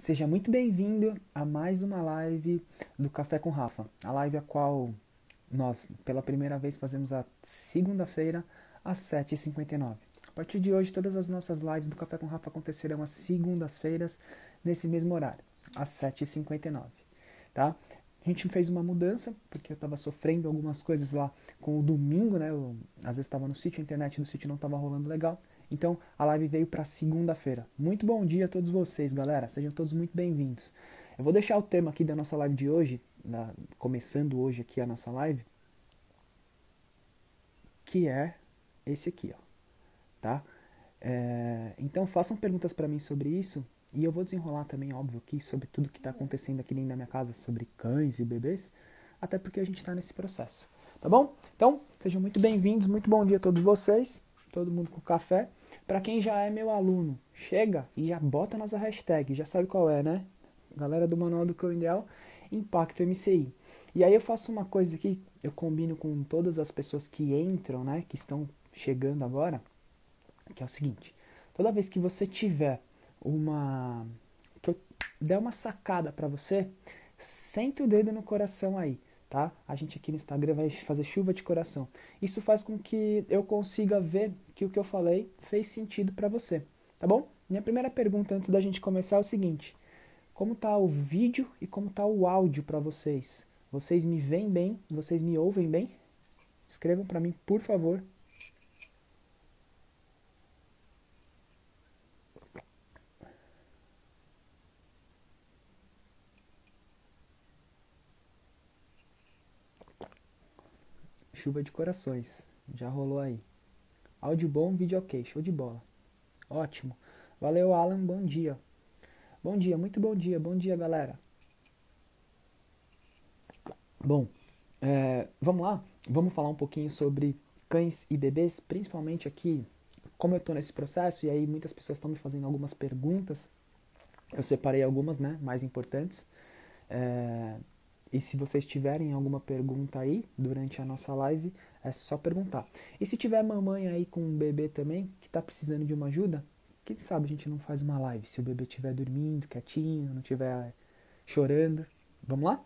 Seja muito bem-vindo a mais uma live do Café com Rafa. A live a qual nós, pela primeira vez, fazemos a segunda-feira, às 7h59. A partir de hoje, todas as nossas lives do Café com Rafa acontecerão às segundas-feiras, nesse mesmo horário, às 7h59. Tá? A gente fez uma mudança, porque eu estava sofrendo algumas coisas lá com o domingo, né? Eu, às vezes estava no sítio, a internet do sítio não estava rolando legal. Então a live veio para segunda-feira. Muito bom dia a todos vocês, galera. Sejam todos muito bem-vindos. Eu vou deixar o tema aqui da nossa live de hoje, começando hoje aqui a nossa live, que é esse aqui, ó, tá? Então façam perguntas para mim sobre isso e eu vou desenrolar também, óbvio, aqui sobre tudo que está acontecendo aqui dentro da minha casa sobre cães e bebês, até porque a gente está nesse processo, tá bom? Então sejam muito bem-vindos, muito bom dia a todos vocês, todo mundo com café. Para quem já é meu aluno, chega e já bota nossa hashtag, já sabe qual é, né? Galera do Manual do Cão Ideal, Impacto MCI. E aí eu faço uma coisa aqui, eu combino com todas as pessoas que entram, né, que estão chegando agora, que é o seguinte: toda vez que você tiver que eu der uma sacada para você, sente o dedo no coração aí, tá? A gente aqui no Instagram vai fazer chuva de coração. Isso faz com que eu consiga ver que o que eu falei fez sentido para você, tá bom? Minha primeira pergunta antes da gente começar é o seguinte: como tá o vídeo e como tá o áudio para vocês? Vocês me veem bem? Vocês me ouvem bem? Escrevam para mim, por favor. Chuva de corações. Já rolou aí. Áudio bom, vídeo ok. Show de bola. Ótimo. Valeu, Alan. Bom dia. Bom dia, muito bom dia. Bom dia, galera. Bom, vamos lá? Vamos falar um pouquinho sobre cães e bebês, principalmente aqui, como eu estou nesse processo, e aí muitas pessoas estão me fazendo algumas perguntas. Eu separei algumas, né, mais importantes. E se vocês tiverem alguma pergunta aí durante a nossa live, é só perguntar. E se tiver mamãe aí com um bebê também, que está precisando de uma ajuda, quem sabe a gente não faz uma live, se o bebê estiver dormindo, quietinho, não estiver chorando. Vamos lá?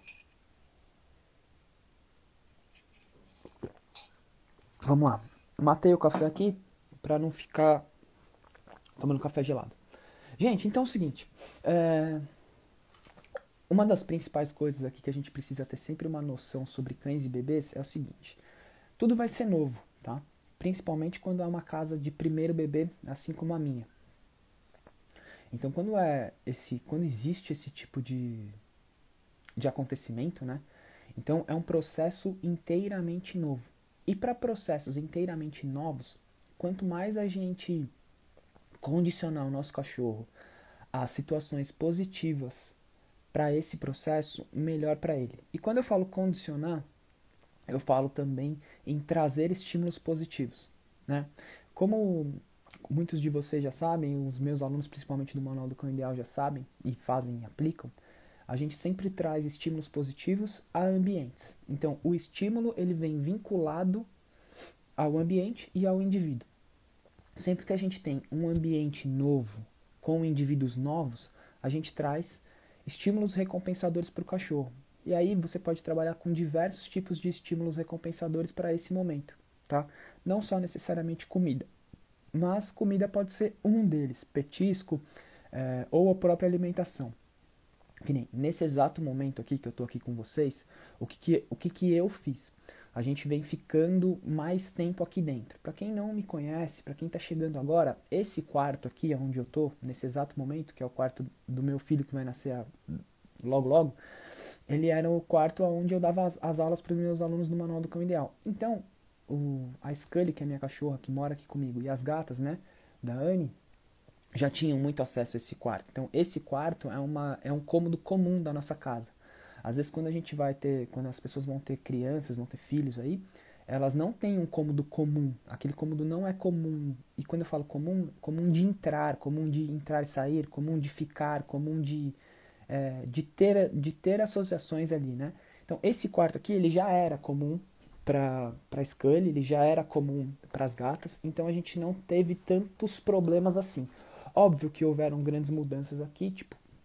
Vamos lá. Matei o café aqui para não ficar tomando café gelado. Gente, então é o seguinte. Uma das principais coisas aqui que a gente precisa ter sempre uma noção sobre cães e bebês é o seguinte: tudo vai ser novo, tá? Principalmente quando é uma casa de primeiro bebê, assim como a minha. Então, quando existe esse tipo de acontecimento, né? Então, é um processo inteiramente novo. E para processos inteiramente novos, quanto mais a gente condicionar o nosso cachorro a situações positivas para esse processo, melhor para ele. E quando eu falo condicionar, eu falo também em trazer estímulos positivos, né? Como muitos de vocês já sabem, os meus alunos, principalmente do Manual do Cão Ideal, já sabem e fazem e aplicam, a gente sempre traz estímulos positivos a ambientes. Então, o estímulo ele vem vinculado ao ambiente e ao indivíduo. Sempre que a gente tem um ambiente novo com indivíduos novos, a gente traz estímulos recompensadores para o cachorro. E aí você pode trabalhar com diversos tipos de estímulos recompensadores para esse momento, tá? Não só necessariamente comida, mas comida pode ser um deles, petisco, ou a própria alimentação. Que nem nesse exato momento aqui que eu tô aqui com vocês, o que eu fiz? A gente vem ficando mais tempo aqui dentro. Para quem não me conhece, para quem tá chegando agora, esse quarto aqui onde eu tô, nesse exato momento, que é o quarto do meu filho que vai nascer logo logo, ele era o quarto onde eu dava as aulas para os meus alunos do Manual do Cão Ideal. Então, a Scully, que é minha cachorra, que mora aqui comigo, e as gatas, né, da Anne, já tinham muito acesso a esse quarto. Então, esse quarto é um cômodo comum da nossa casa. Às vezes, quando as pessoas vão ter crianças, vão ter filhos aí, elas não têm um cômodo comum. Aquele cômodo não é comum. E quando eu falo comum, comum de entrar e sair, comum de ficar, comum de ter associações ali, né? Então, esse quarto aqui, ele já era comum para Scully, ele já era comum para as gatas, então a gente não teve tantos problemas assim. Óbvio que houveram grandes mudanças aqui, tipo,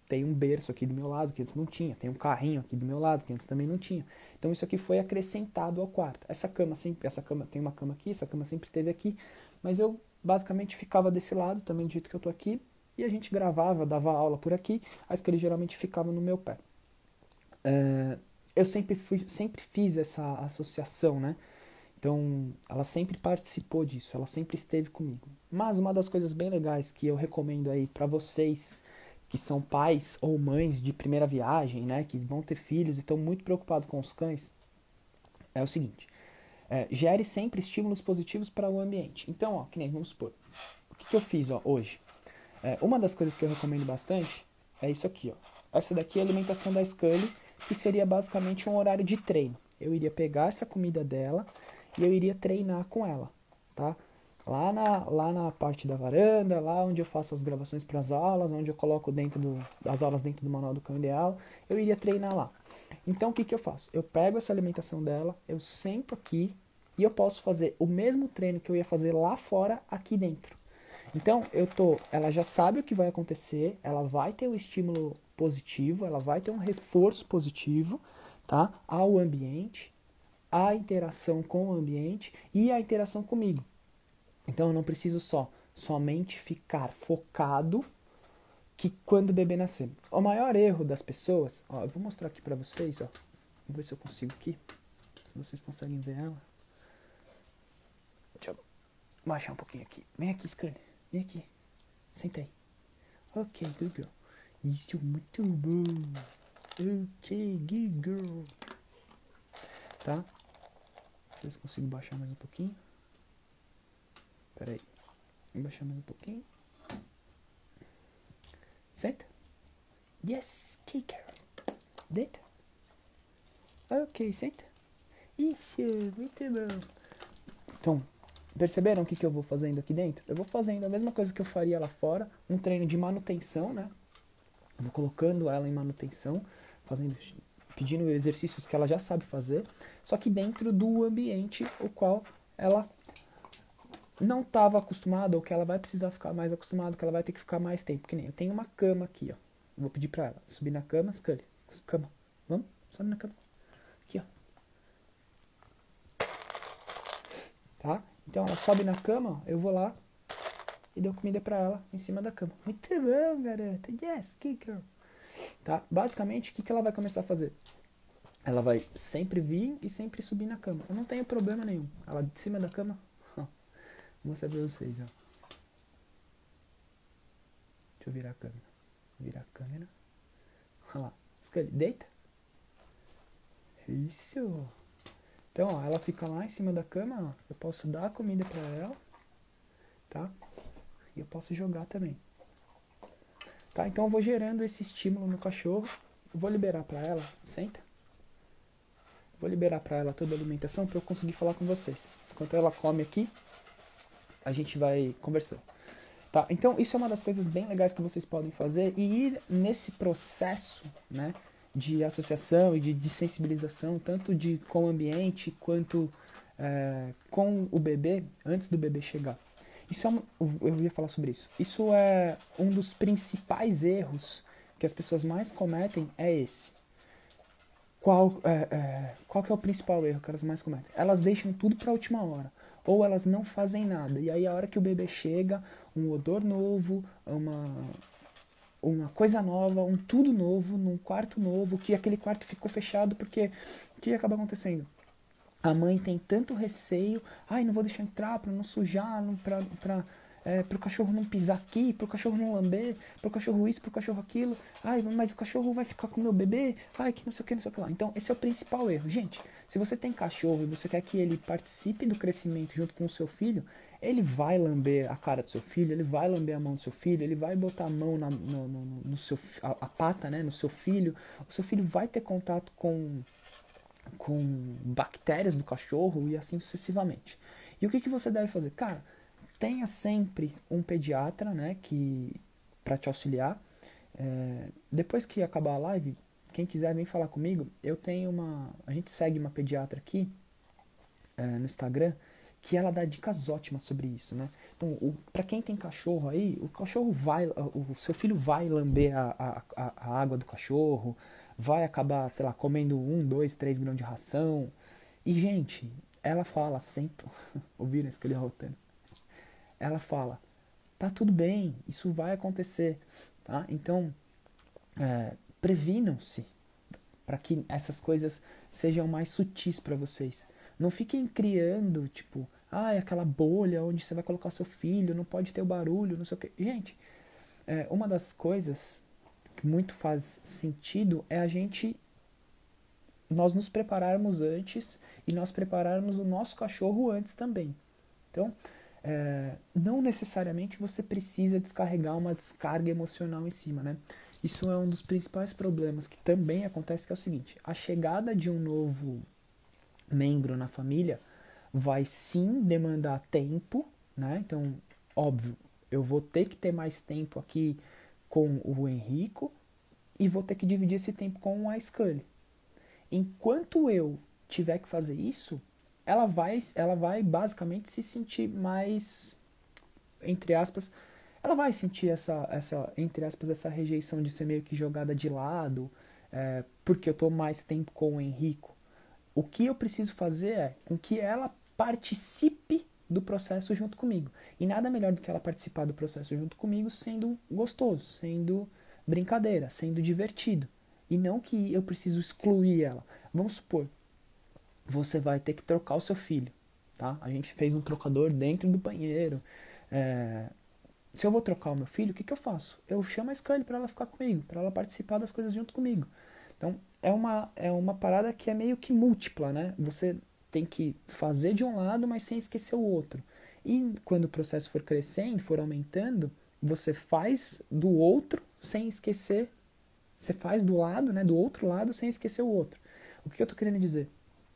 tem um berço aqui do meu lado, que antes não tinha. Tem um carrinho aqui do meu lado, que antes também não tinha. Então isso aqui foi acrescentado ao quarto. Essa cama tem uma cama aqui, essa cama sempre esteve aqui, mas eu basicamente ficava desse lado, também do jeito que eu tô aqui, e a gente gravava, dava aula por aqui, a Scully geralmente ficava no meu pé. Eu sempre fiz essa associação, né? Então, ela sempre participou disso, ela sempre esteve comigo. Mas uma das coisas bem legais que eu recomendo aí para vocês que são pais ou mães de primeira viagem, né, que vão ter filhos e estão muito preocupados com os cães, é o seguinte: gere sempre estímulos positivos para o ambiente. Então, ó, que nem vamos supor, o que eu fiz, ó, hoje? Uma das coisas que eu recomendo bastante é isso aqui, ó. Essa daqui é a alimentação da Scully, que seria basicamente um horário de treino. Eu iria pegar essa comida dela e eu iria treinar com ela, tá? Lá na parte da varanda, lá onde eu faço as gravações para as aulas, onde eu coloco as aulas dentro do Manual do Cão Ideal, eu iria treinar lá. Então, o que eu faço? Eu pego essa alimentação dela, eu sento aqui e eu posso fazer o mesmo treino que eu ia fazer lá fora, aqui dentro. Então, ela já sabe o que vai acontecer, ela vai ter um estímulo positivo, ela vai ter um reforço positivo, tá? Ao ambiente, a interação com o ambiente e a interação comigo. Então eu não preciso somente ficar focado que quando o bebê nascer. O maior erro das pessoas, ó, eu vou mostrar aqui pra vocês, ó. Vamos ver se eu consigo aqui, se vocês conseguem ver ela. Deixa eu baixar um pouquinho aqui. Vem aqui, Scully, vem aqui. Senta aí. Ok, good girl. Isso, muito bom. Ok, good girl. Tá? Deixa eu ver se consigo baixar mais um pouquinho. Pera aí. Vou baixar mais um pouquinho. Senta. Yes, kicker. Deita. Ok, senta. Isso, muito bom. Então, perceberam o que eu vou fazendo aqui dentro? Eu vou fazendo a mesma coisa que eu faria lá fora. Um treino de manutenção, né? Eu vou colocando ela em manutenção, pedindo exercícios que ela já sabe fazer, só que dentro do ambiente o qual ela não estava acostumada, ou que ela vai precisar ficar mais acostumada, que ela vai ter que ficar mais tempo. Que nem eu tenho uma cama aqui, ó. Eu vou pedir pra ela subir na cama, Scully, cama, vamos, sobe na cama. Aqui, ó. Tá? Então ela sobe na cama, ó, eu vou lá e dou comida pra ela em cima da cama. Muito bom, garota. Yes, kicker. Tá? Basicamente, o que ela vai começar a fazer? Ela vai sempre vir e sempre subir na cama. Eu não tenho problema nenhum. Ela de cima da cama, ó. Vou mostrar pra vocês, ó. Deixa eu virar a câmera. Virar a câmera. Olha lá. Scully, deita. Isso. Então, ó, ela fica lá em cima da cama, ó. Eu posso dar a comida pra ela, tá? E eu posso jogar também. Tá? Então eu vou gerando esse estímulo no cachorro. Eu vou liberar pra ela. Senta. Vou liberar pra ela toda a alimentação pra eu conseguir falar com vocês. Enquanto ela come aqui, a gente vai conversando. Tá? Então isso é uma das coisas bem legais que vocês podem fazer. E ir nesse processo, né, de associação e de sensibilização, tanto com o ambiente quanto com o bebê, antes do bebê chegar. Isso eu ia falar sobre isso. Isso é um dos principais erros que as pessoas mais cometem, é esse. Qual que é o principal erro que elas mais cometem? Elas deixam tudo para a última hora. Ou elas não fazem nada. E aí a hora que o bebê chega, um odor novo, uma coisa nova, um tudo novo, num quarto novo, que aquele quarto ficou fechado porque o que acaba acontecendo? A mãe tem tanto receio, não vou deixar entrar para não sujar, para o cachorro não pisar aqui, para o cachorro não lamber, para o cachorro isso, para o cachorro aquilo. Mas o cachorro vai ficar com o meu bebê, que não sei o que, não sei o que lá. Então, esse é o principal erro. Gente, se você tem cachorro e você quer que ele participe do crescimento junto com o seu filho, ele vai lamber a cara do seu filho, ele vai lamber a mão do seu filho, ele vai botar a mão no seu, a pata, né, no seu filho. O seu filho vai ter contato com bactérias do cachorro e assim sucessivamente. E o que você deve fazer? Cara, tenha sempre um pediatra, né, para te auxiliar. Depois que acabar a live, quem quiser vem falar comigo. A gente segue uma pediatra aqui no Instagram, que ela dá dicas ótimas sobre isso, né? Então, para quem tem cachorro aí, o seu filho vai lamber a água do cachorro, vai acabar, sei lá, comendo 1, 2, 3 grãos de ração. E, gente, ela fala sempre, ouviram isso que ele rotando? Ela fala, tá tudo bem, isso vai acontecer, tá? Então, previnam-se para que essas coisas sejam mais sutis para vocês. Não fiquem criando, tipo, aquela bolha onde você vai colocar seu filho, não pode ter o barulho, não sei o quê. Gente, uma das coisas que muito faz sentido é nós nos prepararmos antes e nós prepararmos o nosso cachorro antes também. Então, não necessariamente você precisa descarregar uma descarga emocional em cima, né? Isso é um dos principais problemas que também acontece, que é o seguinte: a chegada de um novo membro na família vai sim demandar tempo, né? Então, óbvio, eu vou ter que ter mais tempo aqui com o Henrico e vou ter que dividir esse tempo com a Scully. Enquanto eu tiver que fazer isso, ela vai basicamente se sentir mais, entre aspas, ela vai sentir entre aspas, essa rejeição de ser meio que jogada de lado, porque eu tô mais tempo com o Henrico. O que eu preciso fazer é com que ela participe do processo junto comigo. E nada melhor do que ela participar do processo junto comigo sendo gostoso, sendo brincadeira, sendo divertido. E não que eu preciso excluir ela. Vamos supor, você vai ter que trocar o seu filho, tá? A gente fez um trocador dentro do banheiro. Se eu vou trocar o meu filho, o que eu faço? Eu chamo a Scully para ela ficar comigo, para ela participar das coisas junto comigo. Então, é uma parada que é meio que múltipla, né? Você tem que fazer de um lado, mas sem esquecer o outro. E quando o processo for crescendo, for aumentando, você faz do outro sem esquecer. Você faz do lado, né, do outro lado, sem esquecer o outro. O que eu tô querendo dizer?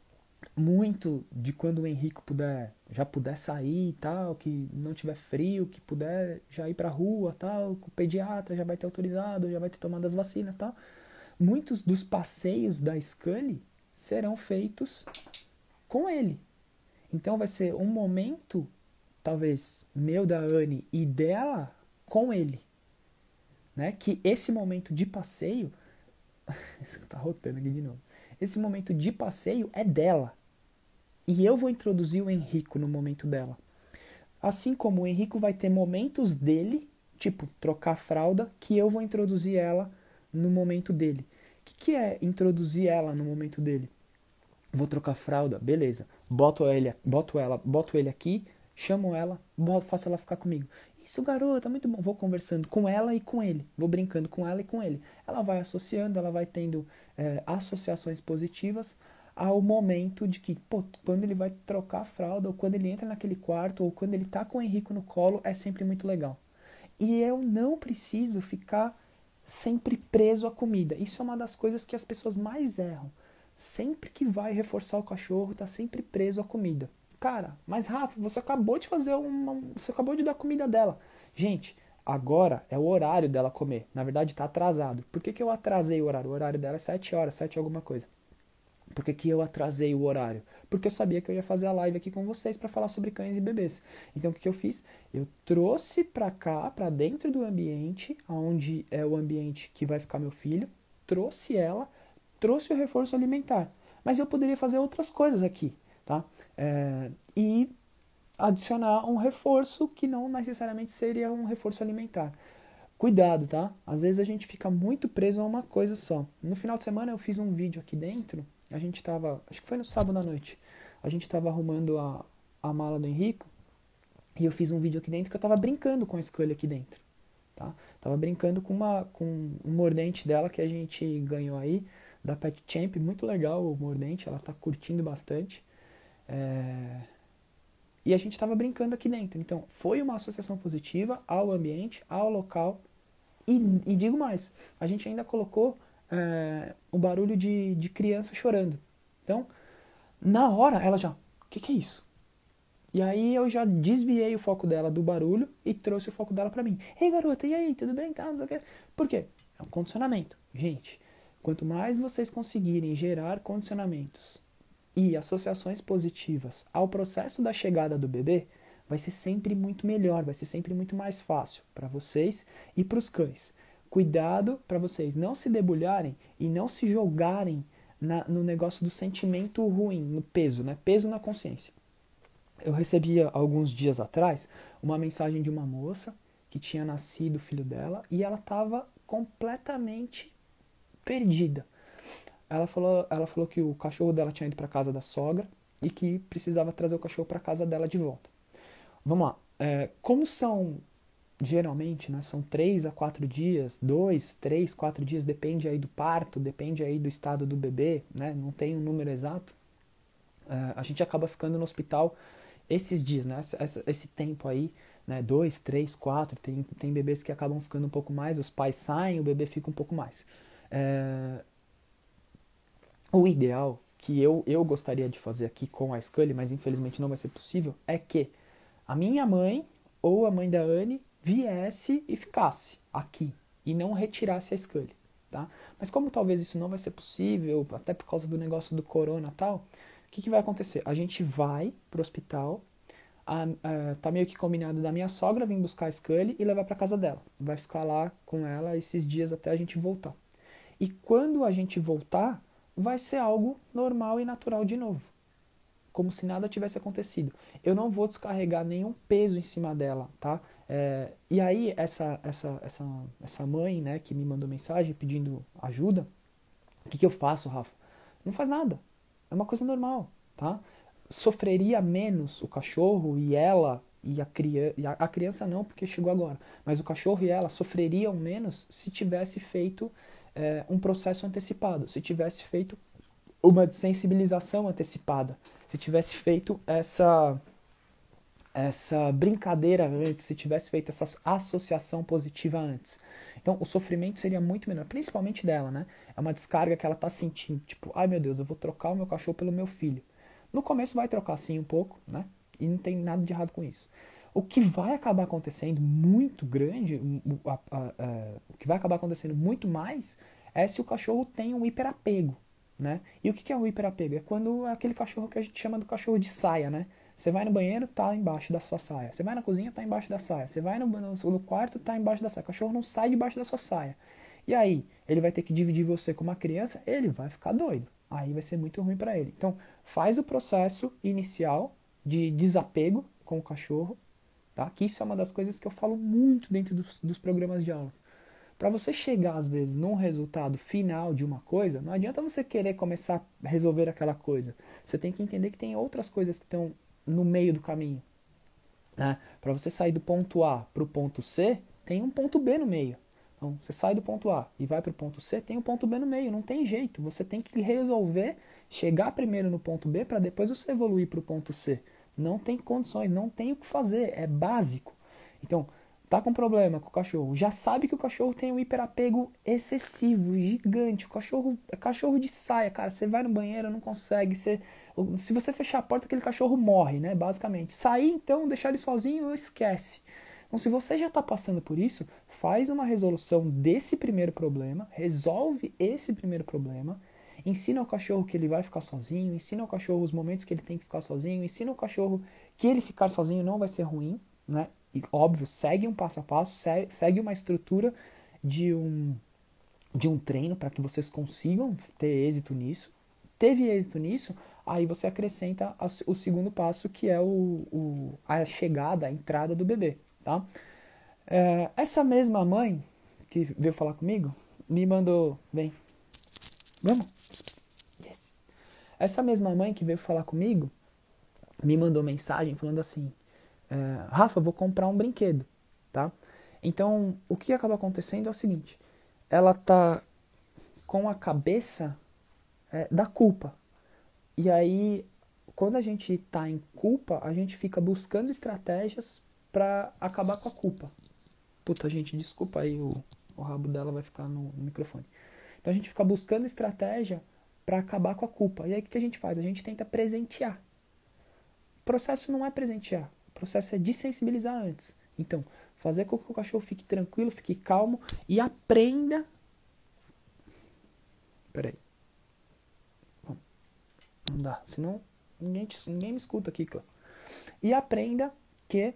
Muito de quando o Henrico já puder sair e tal, que não tiver frio, que puder já ir pra rua tal, que o pediatra já vai ter autorizado, já vai ter tomado as vacinas tal. Muitos dos passeios da Scully serão feitos com ele. Então vai ser um momento, talvez, meu, da Anne e dela com ele. Né? Que esse momento de passeio... tá rotando aqui de novo. Esse momento de passeio é dela. E eu vou introduzir o Henrico no momento dela. Assim como o Henrico vai ter momentos dele, tipo, trocar fralda, que eu vou introduzir ela no momento dele. O que é introduzir ela no momento dele? Vou trocar fralda, beleza. Boto ele aqui, chamo ela, faço ela ficar comigo. Isso, garota, muito bom. Vou conversando com ela e com ele. Vou brincando com ela e com ele. Ela vai associando, ela vai tendo associações positivas ao momento de que, quando ele vai trocar a fralda, ou quando ele entra naquele quarto, ou quando ele tá com o Henrico no colo, é sempre muito legal. E eu não preciso ficar sempre preso à comida. Isso é uma das coisas que as pessoas mais erram. Sempre que vai reforçar o cachorro, tá sempre preso à comida. Cara, mas Rafa, você acabou de você acabou de dar comida dela. Gente, agora é o horário dela comer. Na verdade, tá atrasado. Por que eu atrasei o horário? O horário dela é 7 horas, 7 alguma coisa. Por que eu atrasei o horário? Porque eu sabia que eu ia fazer a live aqui com vocês para falar sobre cães e bebês. Então, o que eu fiz? Eu trouxe pra cá, pra dentro do ambiente, onde é o ambiente que vai ficar meu filho, trouxe ela, trouxe o reforço alimentar. Mas eu poderia fazer outras coisas aqui, tá? E adicionar um reforço que não necessariamente seria um reforço alimentar. Cuidado, tá? Às vezes a gente fica muito preso a uma coisa só. No final de semana eu fiz um vídeo aqui dentro, acho que foi no sábado à noite, a gente tava arrumando a mala do Henrico, e eu fiz um vídeo aqui dentro que eu tava brincando com a Scully aqui dentro, tá? Tava brincando com um mordente dela que a gente ganhou aí, da Pet Champ, muito legal o mordente, ela tá curtindo bastante. E a gente estava brincando aqui dentro. Então, foi uma associação positiva ao ambiente, ao local. E digo mais, a gente ainda colocou o barulho de criança chorando. Então, na hora, ela já... O que é isso? E aí eu já desviei o foco dela do barulho e trouxe o foco dela pra mim. Ei, garota, e aí? Tudo bem? Tá, não sei o quê. Por quê? É um condicionamento. Gente, quanto mais vocês conseguirem gerar condicionamentos e associações positivas ao processo da chegada do bebê, vai ser sempre muito melhor, vai ser sempre muito mais fácil para vocês e para os cães. Cuidado para vocês não se debulharem e não se jogarem no negócio do sentimento ruim, no peso, né? Peso na consciência. Eu recebi alguns dias atrás uma mensagem de uma moça que tinha nascido o filho dela e ela estava completamente perdida. Ela falou que o cachorro dela tinha ido para casa da sogra e que precisava trazer o cachorro para casa dela de volta. Vamos lá. Como são, geralmente, né, são 3 a 4 dias, 2, 3, 4 dias, depende aí do parto, depende aí do estado do bebê, né, não tem um número exato, a gente acaba ficando no hospital esses dias, né, esse tempo aí, né, 2, 3, 4, tem bebês que acabam ficando um pouco mais, os pais saem, o bebê fica um pouco mais. O ideal, que eu gostaria de fazer aqui com a Scully, mas infelizmente não vai ser possível, é que a minha mãe ou a mãe da Anne viesse e ficasse aqui e não retirasse a Scully, tá? Mas como talvez isso não vai ser possível, até por causa do negócio do corona e tal, o que vai acontecer? A gente vai pro hospital, tá meio que combinado da minha sogra vir buscar a Scully e levar pra casa dela. Vai ficar lá com ela esses dias até a gente voltar. E quando a gente voltar, vai ser algo normal e natural de novo. Como se nada tivesse acontecido. Eu não vou descarregar nenhum peso em cima dela, tá? E aí, essa mãe, né, que me mandou mensagem pedindo ajuda, o que eu faço, Rafa? Não faz nada. É uma coisa normal, tá? Sofreria menos o cachorro e ela e a criança não, porque chegou agora, mas o cachorro e ela sofreriam menos se tivesse feito um processo antecipado, se tivesse feito uma sensibilização antecipada, se tivesse feito essa brincadeira antes, se tivesse feito essa associação positiva antes. Então, o sofrimento seria muito menor, principalmente dela, né? É uma descarga que ela tá sentindo, tipo, ai meu Deus, eu vou trocar o meu cachorro pelo meu filho. No começo vai trocar sim um pouco, né? E não tem nada de errado com isso. O que vai acabar acontecendo muito grande, o que vai acabar acontecendo muito mais, é se o cachorro tem um hiperapego, né? E o que é o hiperapego? É quando é aquele cachorro que a gente chama do cachorro de saia, né? Você vai no banheiro, tá embaixo da sua saia. Você vai na cozinha, tá embaixo da saia. Você vai no quarto, tá embaixo da saia. O cachorro não sai debaixo da sua saia. E aí, ele vai ter que dividir você com uma criança, ele vai ficar doido. Aí vai ser muito ruim para ele. Então, faz o processo inicial de desapego com o cachorro, tá? Que isso é uma das coisas que eu falo muito dentro dos programas de aulas. Para você chegar, às vezes, num resultado final de uma coisa, não adianta você querer começar a resolver aquela coisa. Você tem que entender que tem outras coisas que estão no meio do caminho. Né? Para você sair do ponto A para o ponto C, tem um ponto B no meio. Então, você sai do ponto A e vai para o ponto C, tem um ponto B no meio. Não tem jeito. Você tem que resolver, chegar primeiro no ponto B para depois você evoluir para o ponto C. Não tem condições, não tem o que fazer. É básico. Então, tá com problema com o cachorro, já sabe que o cachorro tem um hiperapego excessivo, gigante. O cachorro é cachorro de saia, cara. Você vai no banheiro, não consegue. Se você fechar a porta, aquele cachorro morre, né? Basicamente. Sair, então, deixar ele sozinho, esquece. Então, se você já está passando por isso, faz uma resolução desse primeiro problema, resolve esse primeiro problema, ensina ao cachorro que ele vai ficar sozinho, ensina ao cachorro os momentos que ele tem que ficar sozinho, ensina ao cachorro que ele ficar sozinho não vai ser ruim, né? E, óbvio, segue um passo a passo, segue uma estrutura de um treino para que vocês consigam ter êxito nisso. Teve êxito nisso, aí você acrescenta o segundo passo, que é a chegada, a entrada do bebê, tá? Essa mesma mãe que veio falar comigo, me mandou, vem, vamos, yes. Essa mesma mãe que veio falar comigo, me mandou mensagem falando assim, Rafa, vou comprar um brinquedo, tá? Então, o que acaba acontecendo é o seguinte, ela tá com a cabeça da culpa. E aí, quando a gente tá em culpa, a gente fica buscando estratégias para acabar com a culpa. Puta, gente, desculpa aí, o rabo dela vai ficar no microfone. Então a gente fica buscando estratégia para acabar com a culpa. E aí o que a gente faz? A gente tenta presentear. O processo não é presentear. O processo é desensibilizar antes. Então, fazer com que o cachorro fique tranquilo, fique calmo e aprenda. Peraí. Não dá, senão ninguém me escuta aqui, Clã. E aprenda que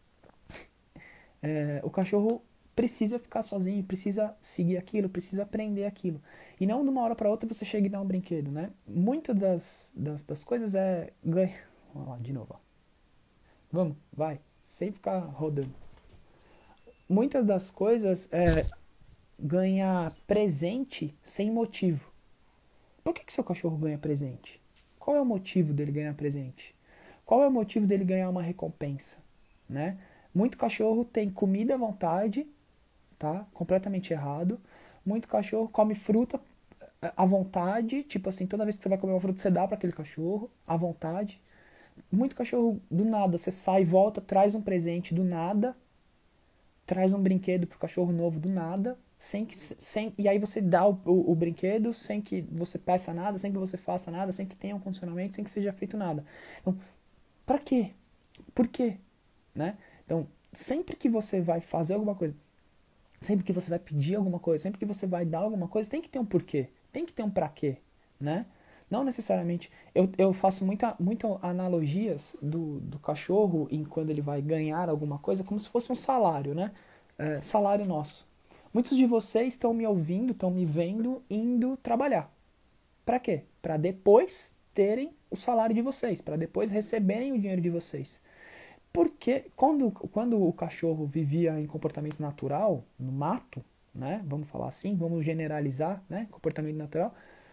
o cachorro precisa ficar sozinho, precisa seguir aquilo, precisa aprender aquilo. E não de uma hora para outra você chega e dá um brinquedo, né? Muitas das coisas é ganha. Vamos lá, de novo. Ó. Vamos, vai, sem ficar rodando. Muitas das coisas é ganhar presente sem motivo. Por que seu cachorro ganha presente? Qual é o motivo dele ganhar presente? Qual é o motivo dele ganhar uma recompensa? Né? Muito cachorro tem comida à vontade, tá? Completamente errado. Muito cachorro come fruta à vontade, tipo assim, toda vez que você vai comer uma fruta, você dá para aquele cachorro à vontade. Muito cachorro do nada, você sai, volta, traz um presente do nada, traz um brinquedo pro cachorro novo do nada, e aí você dá o brinquedo sem que você peça nada, sem que você faça nada, sem que tenha um condicionamento, sem que seja feito nada. Então, pra quê? Por quê? Né? Então, sempre que você vai fazer alguma coisa, sempre que você vai pedir alguma coisa, sempre que você vai dar alguma coisa, tem que ter um porquê, tem que ter um pra quê, né? Não necessariamente. Eu faço muita analogias do cachorro em quando ele vai ganhar alguma coisa como se fosse um salário, né? Salário nosso. Muitos de vocês estão me ouvindo, estão me vendo indo trabalhar. Para quê? Para depois terem o salário de vocês, para depois receberem o dinheiro de vocês. Porque quando o cachorro vivia em comportamento natural, no mato, né? Vamos falar assim, vamos generalizar, né? Comportamento natural.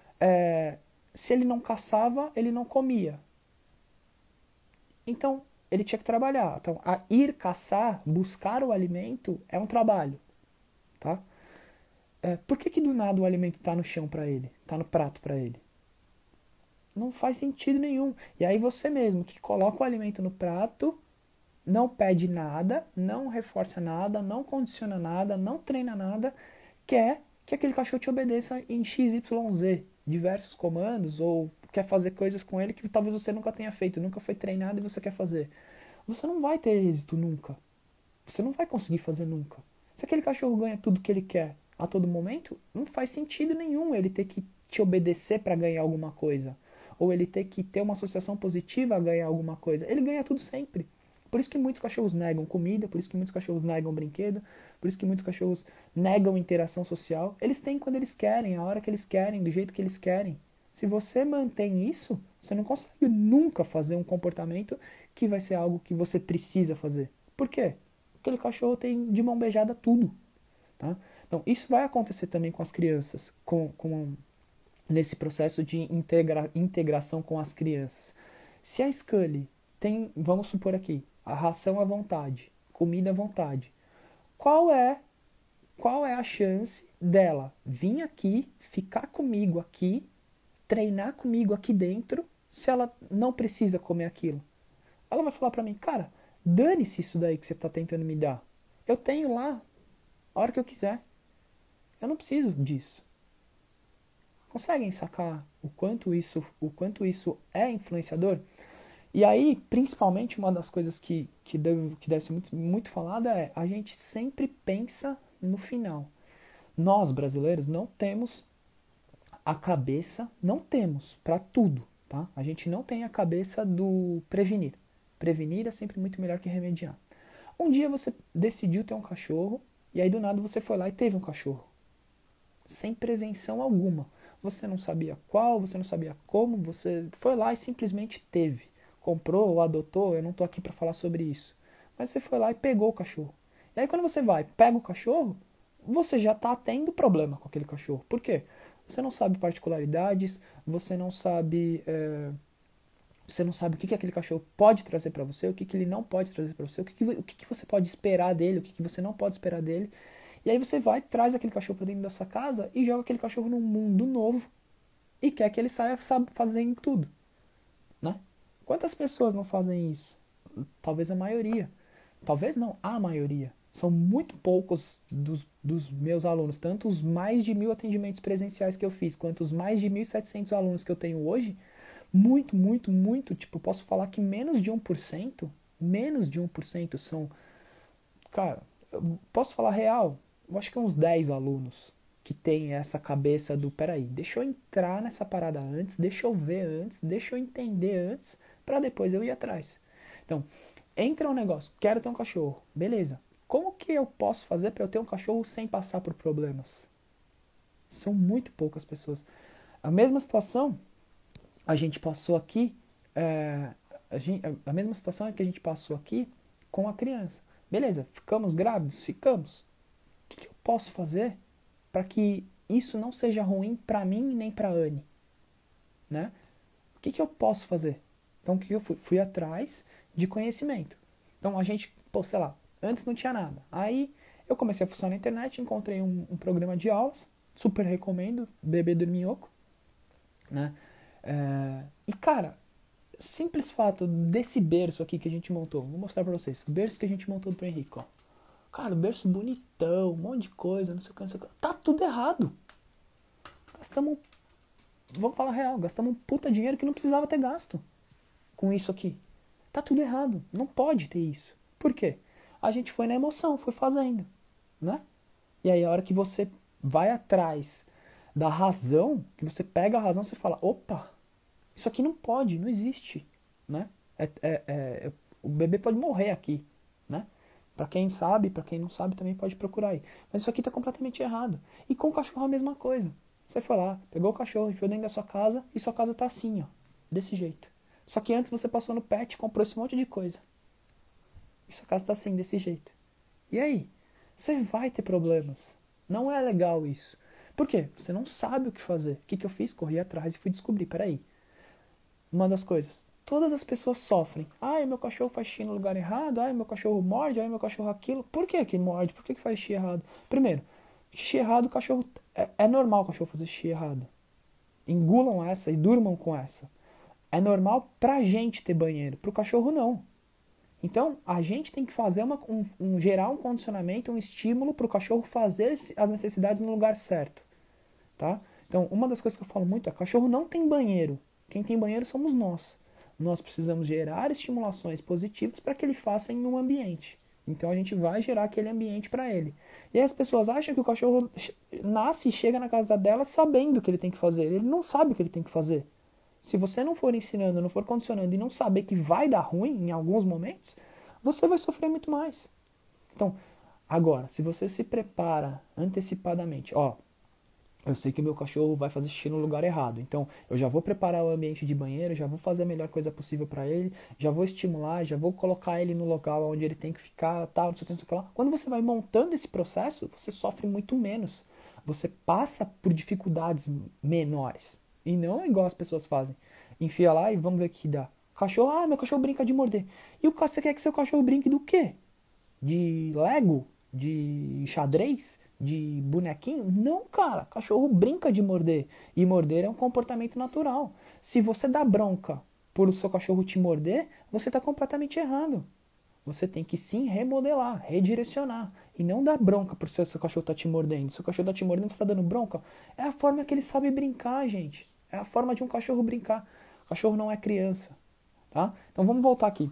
Se ele não caçava, ele não comia. Então, ele tinha que trabalhar. Então, ir caçar, buscar o alimento, é um trabalho. Tá? Por que do nada o alimento está no chão para ele? Está no prato para ele? Não faz sentido nenhum. E aí você mesmo que coloca o alimento no prato, não pede nada, não reforça nada, não condiciona nada, não treina nada, quer que aquele cachorro te obedeça em XYZ, diversos comandos, ou quer fazer coisas com ele que talvez você nunca tenha feito, nunca foi treinado e você quer fazer. Você não vai ter êxito nunca. Você não vai conseguir fazer nunca. Se aquele cachorro ganha tudo que ele quer a todo momento, não faz sentido nenhum ele ter que te obedecer para ganhar alguma coisa. Ou ele ter que ter uma associação positiva a ganhar alguma coisa. Ele ganha tudo sempre. Por isso que muitos cachorros negam comida, por isso que muitos cachorros negam brinquedo, por isso que muitos cachorros negam interação social. Eles têm quando eles querem, a hora que eles querem, do jeito que eles querem. Se você mantém isso, você não consegue nunca fazer um comportamento que vai ser algo que você precisa fazer. Por quê? Aquele cachorro tem de mão beijada tudo. Tá? Então, isso vai acontecer também com as crianças, nesse processo de integração com as crianças. Se a Scully tem, vamos supor aqui, a ração à vontade, comida à vontade, qual é a chance dela vir aqui, ficar comigo aqui, treinar comigo aqui dentro, se ela não precisa comer aquilo? Ela vai falar pra mim, cara, dane-se isso daí que você tá tentando me dar. Eu tenho lá a hora que eu quiser. Eu não preciso disso. Conseguem sacar o quanto isso é influenciador? E aí, principalmente, uma das coisas que deve ser muito, muito falada é a gente sempre pensa no final. Nós, brasileiros, não temos a cabeça, não temos para tudo, tá? A gente não tem a cabeça do prevenir. Prevenir é sempre muito melhor que remediar. Um dia você decidiu ter um cachorro e aí do nada você foi lá e teve um cachorro. Sem prevenção alguma. Você não sabia qual, você não sabia como, você foi lá e simplesmente teve. Comprou ou adotou, eu não tô aqui para falar sobre isso. Mas você foi lá e pegou o cachorro. E aí quando você vai, pega o cachorro, você já tá tendo problema com aquele cachorro. Por quê? Você não sabe particularidades, você não sabe o que aquele cachorro pode trazer para você, o que ele não pode trazer para você, o que você pode esperar dele, o que você não pode esperar dele. E aí você vai, traz aquele cachorro para dentro da sua casa e joga aquele cachorro num mundo novo e quer que ele saia fazendo tudo, né? Quantas pessoas não fazem isso? Talvez a maioria. Talvez não, a maioria. São muito poucos dos meus alunos, tanto os mais de 1.000 atendimentos presenciais que eu fiz, quanto os mais de 1.700 alunos que eu tenho hoje, muito, tipo, posso falar que menos de 1% são, cara, eu posso falar real, eu acho que uns 10 alunos, que tem essa cabeça do, peraí, deixa eu entrar nessa parada antes, deixa eu ver antes, deixa eu entender antes, para depois eu ir atrás. Então, entra um negócio, quero ter um cachorro, beleza. Como que eu posso fazer para eu ter um cachorro sem passar por problemas? São muito poucas pessoas. A mesma situação a gente passou aqui, a mesma situação que a gente passou aqui com a criança. Beleza, ficamos grávidos? Ficamos. O que eu posso fazer para que isso não seja ruim para mim nem para Anne? Né? O que eu posso fazer? Então, o que eu fui? Fui atrás de conhecimento. Então, a gente, sei lá, antes não tinha nada. Aí, eu comecei a fuçar na internet, encontrei um programa de aulas, super recomendo, Bebê Dorminhoco, né? E, cara, simples fato desse berço aqui que a gente montou, vou mostrar pra vocês, o berço que a gente montou pro Henrique, ó. Cara, o berço bonitão, um monte de coisa, não sei o que, não sei o que. Tá tudo errado. Gastamos, vamos falar real, gastamos um puta dinheiro que não precisava ter gasto com isso aqui. Tá tudo errado, não pode ter isso. Por quê? A gente foi na emoção, foi fazendo, né? E aí a hora que você vai atrás da razão, que você pega a razão, você fala, opa, isso aqui não pode, não existe, né? O bebê pode morrer aqui, né? Pra quem sabe, pra quem não sabe também pode procurar aí. Mas isso aqui tá completamente errado. E com o cachorro a mesma coisa. Você foi lá, pegou o cachorro, enfiou dentro da sua casa e sua casa tá assim, ó, desse jeito. Só que antes você passou no pet, comprou esse monte de coisa. E sua casa tá assim, desse jeito. E aí? Você vai ter problemas. Não é legal isso. Por quê? Você não sabe o que fazer. O que eu fiz? Corri atrás e fui descobrir. Peraí. Uma das coisas. Todas as pessoas sofrem. Ai, meu cachorro faz xixi no lugar errado. Ai, meu cachorro morde. Ai, meu cachorro aquilo. Por que que morde? Por que faz xixi errado? Primeiro, xixi errado, o cachorro... É normal o cachorro fazer xixi errado. Engulam essa e durmam com essa. É normal pra gente ter banheiro. Pro cachorro, não. Então, a gente tem que fazer gerar um condicionamento, um estímulo para o cachorro fazer as necessidades no lugar certo, tá? Então, uma das coisas que eu falo muito é, cachorro não tem banheiro. Quem tem banheiro somos nós. Nós precisamos gerar estimulações positivas para que ele faça em um ambiente. Então, a gente vai gerar aquele ambiente para ele. E aí as pessoas acham que o cachorro nasce e chega na casa dela sabendo o que ele tem que fazer. Ele não sabe o que ele tem que fazer. Se você não for ensinando, não for condicionando e não saber que vai dar ruim em alguns momentos, você vai sofrer muito mais. Então, agora, se você se prepara antecipadamente, ó, eu sei que o meu cachorro vai fazer xixi no lugar errado, então eu já vou preparar o ambiente de banheiro, já vou fazer a melhor coisa possível para ele, já vou estimular, já vou colocar ele no local onde ele tem que ficar, tal, não sei o que, não sei o que lá. Quando você vai montando esse processo, você sofre muito menos. Você passa por dificuldades menores. E não igual as pessoas fazem. Enfia lá e vamos ver o que dá. Cachorro, meu cachorro brinca de morder. E você quer que seu cachorro brinque do quê? De Lego? De xadrez? De bonequinho? Não, cara. Cachorro brinca de morder. E morder é um comportamento natural. Se você dá bronca por o seu cachorro te morder, você está completamente errado. Você tem que sim remodelar, redirecionar. E não dar bronca por seu cachorro tá te mordendo. Se o cachorro tá te mordendo, você tá dando bronca. É a forma que ele sabe brincar, gente. É a forma de um cachorro brincar. O cachorro não é criança. Tá? Então vamos voltar aqui.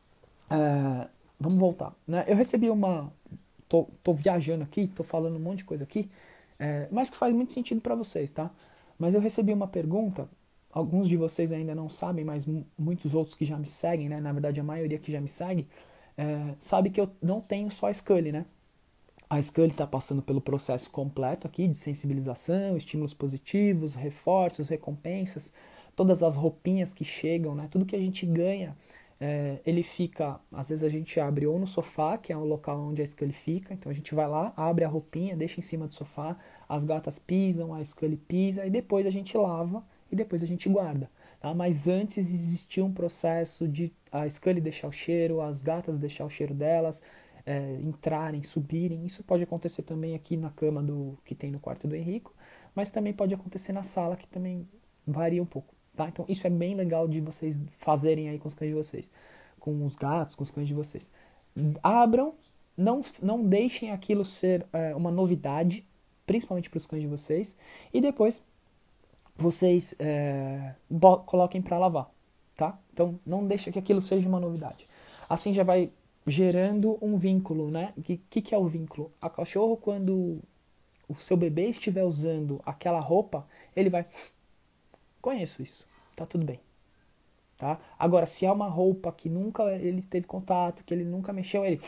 Vamos voltar. Né? Eu recebi uma... Tô viajando aqui, tô falando um monte de coisa aqui. Mas que faz muito sentido para vocês, tá? Mas eu recebi uma pergunta. Alguns de vocês ainda não sabem, mas muitos outros que já me seguem, né? Na verdade, a maioria que já me segue, sabe que eu não tenho só a Scully, né? A Scully está passando pelo processo completo aqui de sensibilização, estímulos positivos, reforços, recompensas, todas as roupinhas que chegam, né? Tudo que a gente ganha, ele fica, às vezes a gente abre ou no sofá, que é o local onde a Scully fica, então a gente vai lá, abre a roupinha, deixa em cima do sofá, as gatas pisam, a Scully pisa, e depois a gente lava e depois a gente guarda. Tá? Mas antes existia um processo de a Scully deixar o cheiro, as gatas deixar o cheiro delas, entrarem, subirem. Isso pode acontecer também aqui na cama que tem no quarto do Henrico, mas também pode acontecer na sala, que também varia um pouco. Tá? Então isso é bem legal de vocês fazerem aí com os cães de vocês, com os gatos, com os cães de vocês. Abram, não deixem aquilo ser uma novidade, principalmente para os cães de vocês, e depois vocês coloquem para lavar, tá? Então não deixa que aquilo seja uma novidade. Assim já vai gerando um vínculo, né? Que é o vínculo? A cachorro, quando o seu bebê estiver usando aquela roupa, ele vai, conheço isso, tá tudo bem. Tá? Agora, se é uma roupa que nunca ele teve contato, que ele nunca mexeu, ele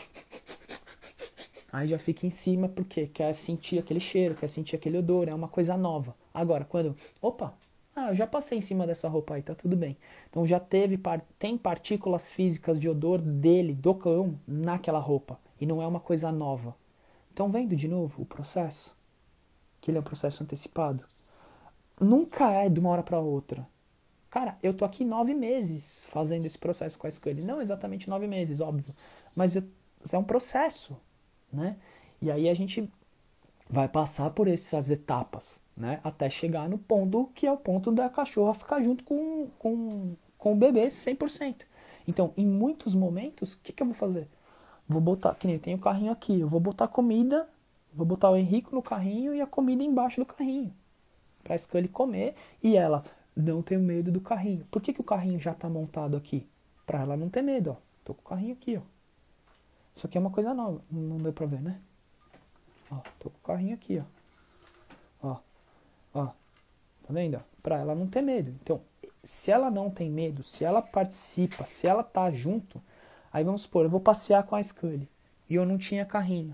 aí já fica em cima porque quer sentir aquele cheiro, quer sentir aquele odor, é uma coisa nova. Agora, quando, opa, eu já passei em cima dessa roupa aí, tá tudo bem. Então já tem partículas físicas de odor dele, do cão, naquela roupa. E não é uma coisa nova. Então vendo de novo o processo? Que ele é um processo antecipado. Nunca é de uma hora para outra. Cara, eu tô aqui 9 meses fazendo esse processo com a Scully. Não exatamente 9 meses, óbvio. Mas é um processo, né? E aí a gente vai passar por essas etapas, né? Até chegar no ponto que é o ponto da cachorra ficar junto com o bebê 100%. Então, em muitos momentos, o que eu vou fazer? Vou botar, que nem tem o carrinho aqui, eu vou botar comida, vou botar o Henrico no carrinho e a comida embaixo do carrinho. Pra Scully comer e ela não ter medo do carrinho. Por que o carrinho já tá montado aqui? Pra ela não ter medo, ó. Tô com o carrinho aqui, ó. Isso aqui é uma coisa nova, não deu pra ver, né? Ó, tô com o carrinho aqui, ó. Ó, tá vendo? Pra ela não ter medo. Então, se ela não tem medo, se ela participa, se ela tá junto, aí vamos supor, eu vou passear com a Scully e eu não tinha carrinho.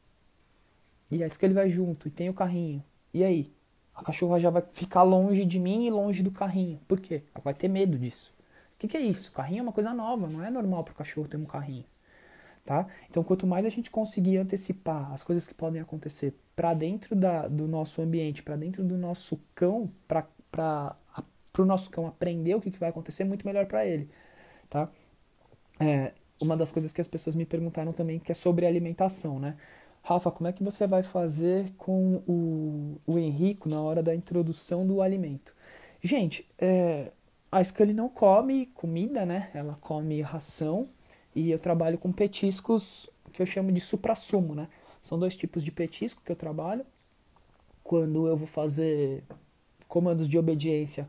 E a Scully vai junto e tem o carrinho. E aí? A cachorra já vai ficar longe de mim e longe do carrinho. Por quê? Ela vai ter medo disso. O que é isso? Carrinho é uma coisa nova, não é normal para o cachorro ter um carrinho. Tá? Então, quanto mais a gente conseguir antecipar as coisas que podem acontecer para dentro do nosso ambiente, para dentro do nosso cão, para o nosso cão aprender o que vai acontecer, muito melhor para ele. Tá? Uma das coisas que as pessoas me perguntaram também, que é sobre alimentação, né? Rafa, como é que você vai fazer com o Henrico na hora da introdução do alimento? Gente, a Scully não come comida, né? Ela come ração e eu trabalho com petiscos que eu chamo de suprassumo, né? São 2 tipos de petisco que eu trabalho. Quando eu vou fazer comandos de obediência,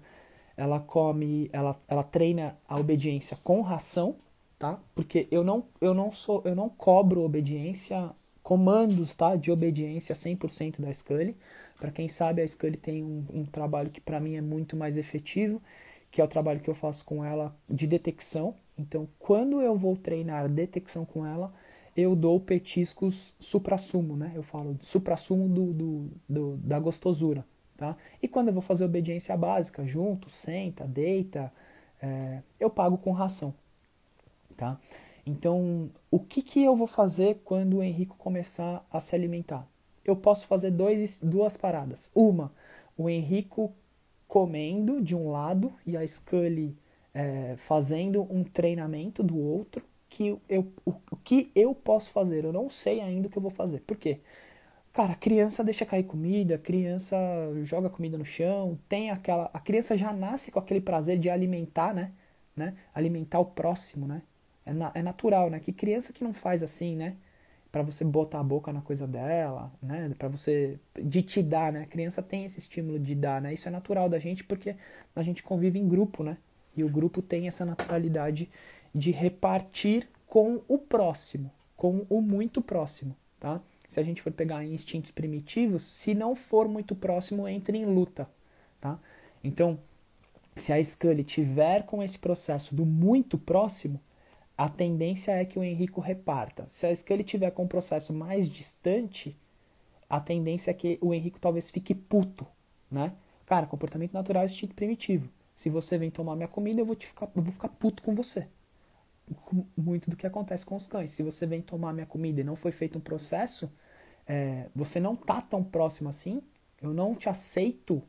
ela treina a obediência com ração, tá? Porque eu não cobro obediência, comandos, tá? De obediência 100% da Scully. Para quem sabe, a Scully tem um trabalho que para mim é muito mais efetivo, que é o trabalho que eu faço com ela de detecção. Então, quando eu vou treinar detecção com ela, eu dou petiscos suprassumo, né? Eu falo suprassumo da gostosura, tá? E quando eu vou fazer obediência básica, junto, senta, deita, eu pago com ração, tá? Então, o que eu vou fazer quando o Henrico começar a se alimentar? Eu posso fazer duas paradas. Uma, o Henrico comendo de um lado e a Scully fazendo um treinamento do outro. O que eu posso fazer? Eu não sei ainda o que eu vou fazer. Por quê? Cara, a criança deixa cair comida, a criança joga comida no chão, a criança já nasce com aquele prazer de alimentar, né? Alimentar o próximo, né? É natural, né? Que criança que não faz assim, né? Pra você botar a boca na coisa dela, né? Pra você de te dar, né? A criança tem esse estímulo de dar, né? Isso é natural da gente porque a gente convive em grupo, né? E o grupo tem essa naturalidade de repartir com o próximo, com o muito próximo, tá? Se a gente for pegar em instintos primitivos, se não for muito próximo, entra em luta, tá? Então, se a Scully tiver com esse processo do muito próximo, a tendência é que o Henrico reparta. Se a Scully tiver com um processo mais distante, a tendência é que o Henrico talvez fique puto, né? Cara, comportamento natural é instinto primitivo. Se você vem tomar minha comida, eu vou ficar puto com você. Muito do que acontece com os cães. Se você vem tomar minha comida e não foi feito um processo, você não tá tão próximo assim, eu não te aceito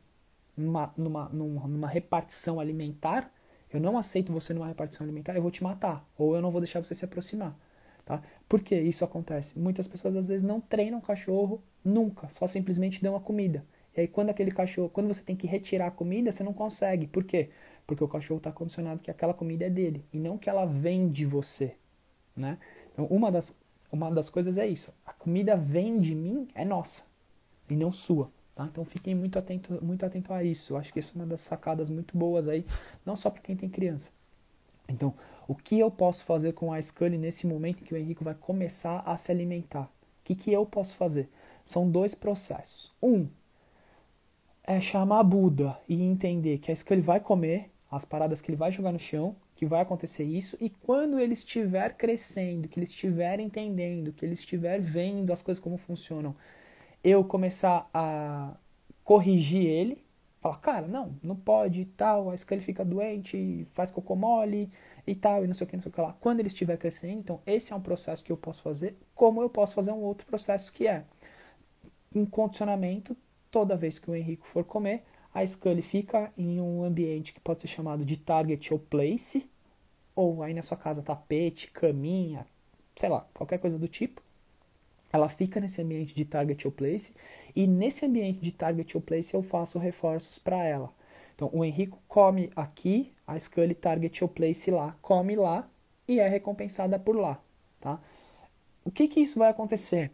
numa repartição alimentar, eu não aceito você numa repartição alimentar, eu vou te matar, ou eu não vou deixar você se aproximar. Tá? Por que isso acontece? Muitas pessoas às vezes não treinam o cachorro nunca, só simplesmente dão a comida. E aí quando você tem que retirar a comida, você não consegue. Por quê? Porque o cachorro está condicionado que aquela comida é dele e não que ela vem de você, né? Então uma das coisas é isso. A comida vem de mim, é nossa e não sua. Tá? Então fiquem muito atento a isso. Eu acho que isso é uma das sacadas muito boas aí, não só para quem tem criança. Então, o que eu posso fazer com a Scully nesse momento em que o Henrico vai começar a se alimentar? O que eu posso fazer? São dois processos. Um é chamar Buda e entender que a Scully vai comer as paradas que ele vai jogar no chão, que vai acontecer isso, e quando ele estiver crescendo, que ele estiver entendendo, que ele estiver vendo as coisas como funcionam, eu começar a corrigir ele, falar, cara, não, não pode e tal, a Scully fica doente, faz cocô mole e tal, e não sei o que, não sei o que lá. Quando ele estiver crescendo, então esse é um processo que eu posso fazer, como eu posso fazer um outro processo que é um condicionamento. Toda vez que o Henrico for comer, a Scully fica em um ambiente que pode ser chamado de target ou place, ou aí na sua casa tapete, caminha, sei lá, qualquer coisa do tipo. Ela fica nesse ambiente de target ou place, e nesse ambiente de target ou place eu faço reforços para ela. Então o Henrico come aqui, a Scully target ou place lá, come lá e é recompensada por lá, tá? O que isso vai acontecer?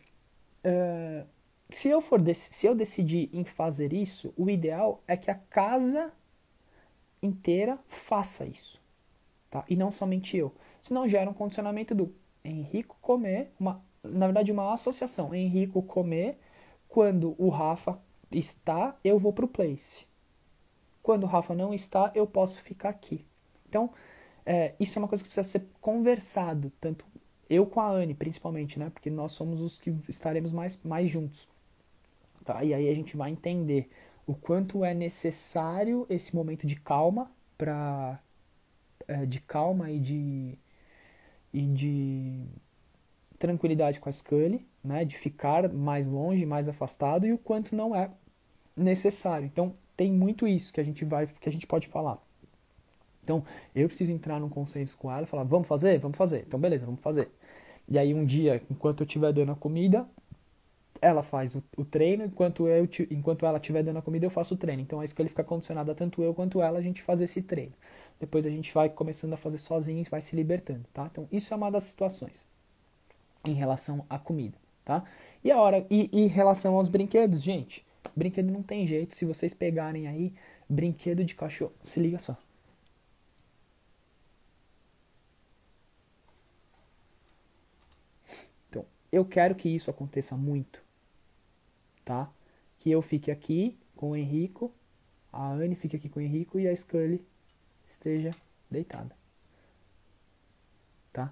Se eu decidir em fazer isso, o ideal é que a casa inteira faça isso, tá? E não somente eu. Senão gera um condicionamento do Henrico comer, na verdade uma associação. Henrico comer, quando o Rafa está, eu vou pro place. Quando o Rafa não está, eu posso ficar aqui. Então, isso é uma coisa que precisa ser conversado, tanto eu com a Anne, principalmente, né? Porque nós somos os que estaremos mais juntos. Tá? E aí a gente vai entender o quanto é necessário esse momento de calma de calma e de tranquilidade com a Scully, né? De ficar mais longe, mais afastado, e o quanto não é necessário. Então tem muito isso que a gente pode falar. Então eu preciso entrar num consenso com ela e falar, vamos fazer? Vamos fazer. Então beleza, vamos fazer. E aí um dia, enquanto eu estiver dando a comida, ela faz o treino, enquanto ela estiver dando a comida, eu faço o treino. Então é isso que ele fica condicionado a tanto eu quanto ela, a gente faz esse treino. Depois a gente vai começando a fazer sozinho e vai se libertando, tá? Então isso é uma das situações em relação à comida, tá? E em relação aos brinquedos, gente, brinquedo não tem jeito. Se vocês pegarem aí brinquedo de cachorro, se liga só. Então, eu quero que isso aconteça muito, tá? Que eu fique aqui com o Henrico, a Anne fique aqui com o Henrico e a Scully esteja deitada, tá?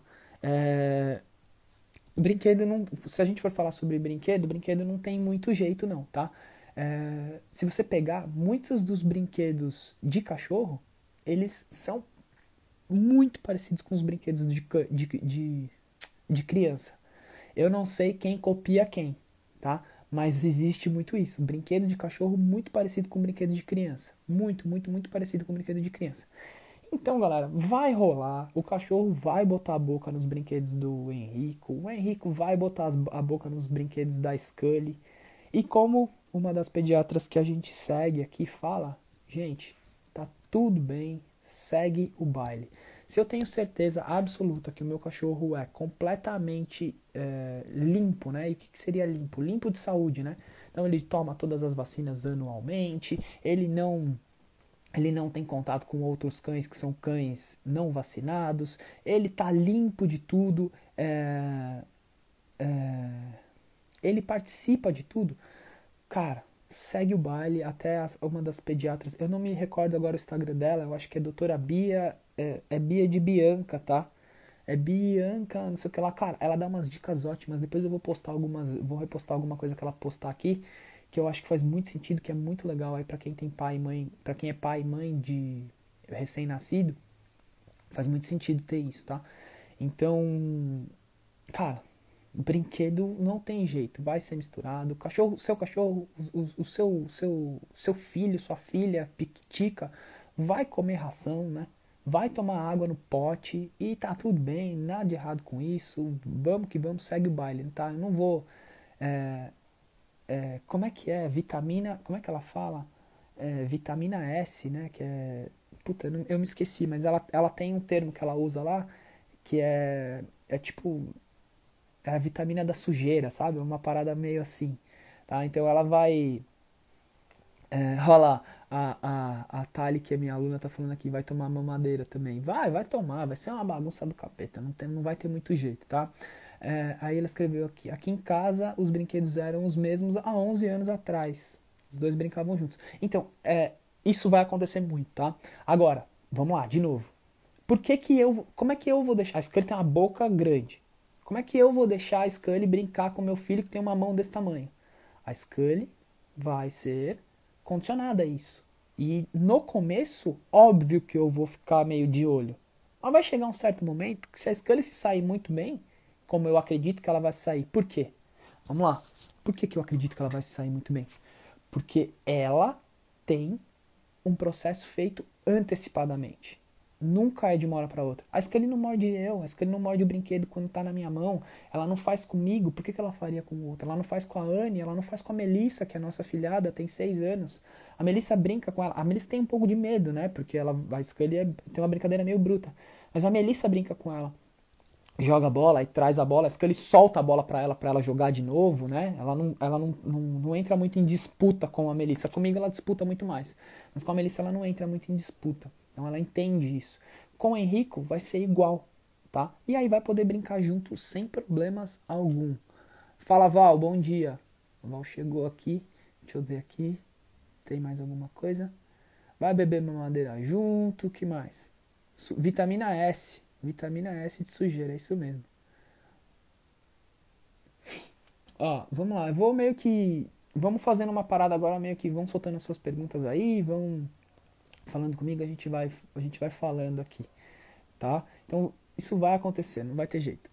Brinquedo não, se a gente for falar sobre brinquedo não tem muito jeito não, tá? Se você pegar muitos dos brinquedos de cachorro, eles são muito parecidos com os brinquedos de criança. Eu não sei quem copia quem, tá? Mas existe muito isso. Brinquedo de cachorro muito parecido com brinquedo de criança. Muito, muito, muito parecido com brinquedo de criança. Então, galera, vai rolar. O cachorro vai botar a boca nos brinquedos do Henrico. O Henrico vai botar a boca nos brinquedos da Scully. E como uma das pediatras que a gente segue aqui fala, gente, tá tudo bem, segue o baile. Se eu tenho certeza absoluta que o meu cachorro é completamente limpo, né? E o que seria limpo? Limpo de saúde, né? Então ele toma todas as vacinas anualmente, ele não tem contato com outros cães que são cães não vacinados, ele tá limpo de tudo, ele participa de tudo. Cara, segue o baile. Até uma das pediatras, eu não me recordo agora o Instagram dela, eu acho que é doutora Bia, é Bia de Bianca, tá? É Bianca, não sei o que lá, cara, ela dá umas dicas ótimas. Depois eu vou repostar alguma coisa que ela postar aqui, que eu acho que faz muito sentido, que é muito legal aí para quem tem pai e mãe, para quem é pai e mãe de recém-nascido, faz muito sentido ter isso, tá? Então, cara, brinquedo não tem jeito, vai ser misturado. Seu cachorro, seu filho, sua filha, piquitica, vai comer ração, né? Vai tomar água no pote e tá tudo bem, nada de errado com isso. Vamos que vamos, segue o baile, tá? Eu não vou. Como é que é? Vitamina. Como é que ela fala? Vitamina S, né? Que é. Puta, eu me esqueci, mas ela tem um termo que ela usa lá que é tipo é a vitamina da sujeira, sabe? Uma parada meio assim, tá? Então ela vai... olha lá, a Thali, que é minha aluna, tá falando aqui, vai tomar mamadeira também. Vai tomar, vai ser uma bagunça do capeta, não vai ter muito jeito, tá? Aí ela escreveu aqui: aqui em casa os brinquedos eram os mesmos há 11 anos atrás. Os dois brincavam juntos. Então, isso vai acontecer muito, tá? Agora, vamos lá, de novo. Como é que eu vou deixar? A Scully tem uma boca grande. Como é que eu vou deixar a Scully brincar com meu filho que tem uma mão desse tamanho? A Scully vai ser condicionada a isso. E no começo, óbvio que eu vou ficar meio de olho. Mas vai chegar um certo momento que se a Scully se sair muito bem, como eu acredito que ela vai sair. Por quê? Vamos lá. Por que eu acredito que ela vai se sair muito bem? Porque ela tem um processo feito antecipadamente. Nunca é de uma hora para outra. A Scully não morde eu, a Scully não morde o brinquedo quando tá na minha mão. Ela não faz comigo, por que ela faria com outra? Ela não faz com a Anne, ela não faz com a Melissa, que é a nossa filhada, tem 6 anos. A Melissa brinca com ela. A Melissa tem um pouco de medo, né? Porque a Scully tem uma brincadeira meio bruta. Mas a Melissa brinca com ela. Joga a bola e traz a bola, a Scully solta a bola pra ela jogar de novo, né? Ela não entra muito em disputa com a Melissa. Comigo ela disputa muito mais. Mas com a Melissa ela não entra muito em disputa. Então ela entende isso. Com o Henrico vai ser igual, tá? E aí vai poder brincar junto sem problemas algum. Fala, Val, bom dia. O Val chegou aqui. Deixa eu ver aqui. Tem mais alguma coisa? Vai beber mamadeira junto, o que mais? Vitamina S. Vitamina S de sujeira, é isso mesmo. Ó, vamos lá, eu vou meio que... Vamos fazendo uma parada agora, meio que vão soltando as suas perguntas aí, vão falando comigo, a gente vai falando aqui, tá? Então, isso vai acontecer, não vai ter jeito.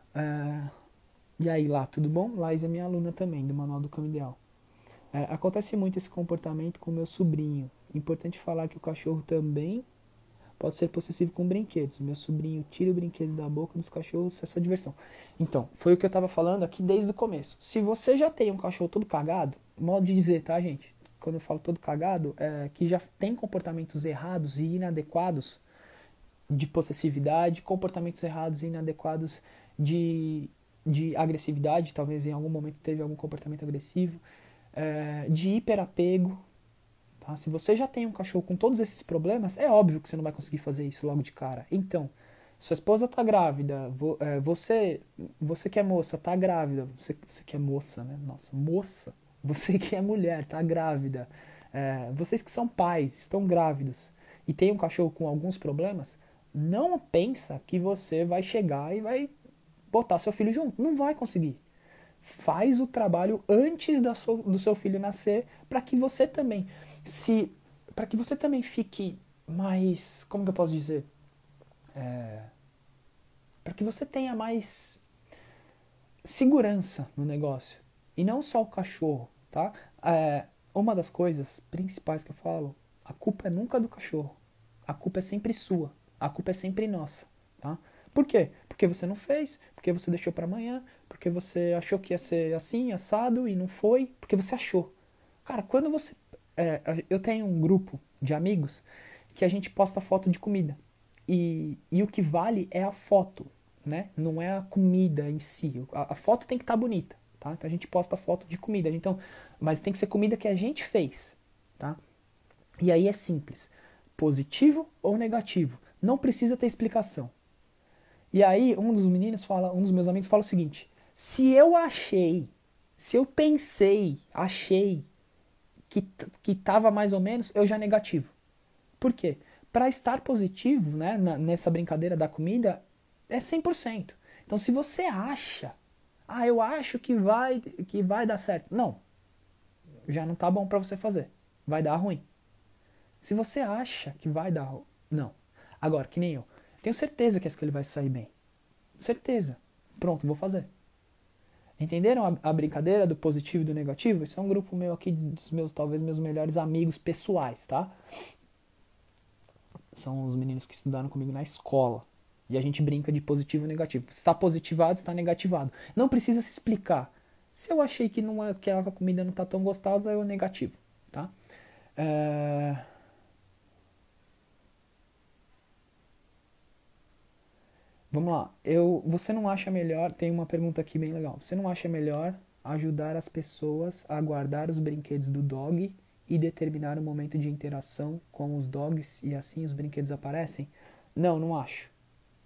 E aí, lá, tudo bom? Laís é minha aluna também, do Manual do Cão Ideal. Acontece muito esse comportamento com o meu sobrinho. Importante falar que o cachorro também pode ser possessivo com brinquedos. Meu sobrinho tira o brinquedo da boca dos cachorros, é só diversão. Então, foi o que eu tava falando aqui desde o começo. Se você já tem um cachorro todo cagado, modo de dizer, tá, gente? Quando eu falo todo cagado, que já tem comportamentos errados e inadequados de possessividade, comportamentos errados e inadequados de agressividade, talvez em algum momento teve algum comportamento agressivo, de hiperapego. Tá? Se você já tem um cachorro com todos esses problemas, é óbvio que você não vai conseguir fazer isso logo de cara. Então, sua esposa está grávida, você que é moça está grávida, você que é moça, né? Nossa, moça, você que é mulher está grávida, vocês que são pais estão grávidos e tem um cachorro com alguns problemas, não pensa que você vai chegar e vai botar seu filho junto. Não vai conseguir. Faz o trabalho antes do seu filho nascer para que você também para que você também fique mais, como que eu posso dizer, para que você tenha mais segurança no negócio e não só o cachorro, tá? Uma das coisas principais que eu falo, a culpa é nunca do cachorro, a culpa é sempre sua, a culpa é sempre nossa, tá? Por quê? Porque você não fez, porque você deixou para amanhã, porque você achou que ia ser assim, assado e não foi, porque você achou. Cara, quando você eu tenho um grupo de amigos que a gente posta foto de comida. E o que vale é a foto, né? Não é a comida em si. A foto tem que estar bonita, tá? Então a gente posta foto de comida. Então, mas tem que ser comida que a gente fez, tá? E aí é simples. Positivo ou negativo. Não precisa ter explicação. E aí um dos meus amigos fala o seguinte: se eu pensei, achei que estava mais ou menos, eu já negativo. Por quê? Para estar positivo, né, nessa brincadeira da comida, é 100%. Então, se você acha, eu acho que vai dar certo. Não, já não tá bom para você fazer. Vai dar ruim. Se você acha que vai dar ruim, não. Agora, que nem eu. Tenho certeza que ele vai sair bem. Certeza. Pronto, vou fazer. Entenderam a brincadeira do positivo e do negativo? Isso é um grupo meu aqui, talvez meus melhores amigos pessoais, tá? São os meninos que estudaram comigo na escola. E a gente brinca de positivo e negativo. Se está positivado, está negativado. Não precisa se explicar. Se eu achei que aquela comida não está tão gostosa, eu negativo, tá? Vamos lá. Você não acha melhor... Tem uma pergunta aqui bem legal. Você não acha melhor ajudar as pessoas a guardar os brinquedos do dog e determinar o momento de interação com os dogs e assim os brinquedos aparecem? Não, não acho.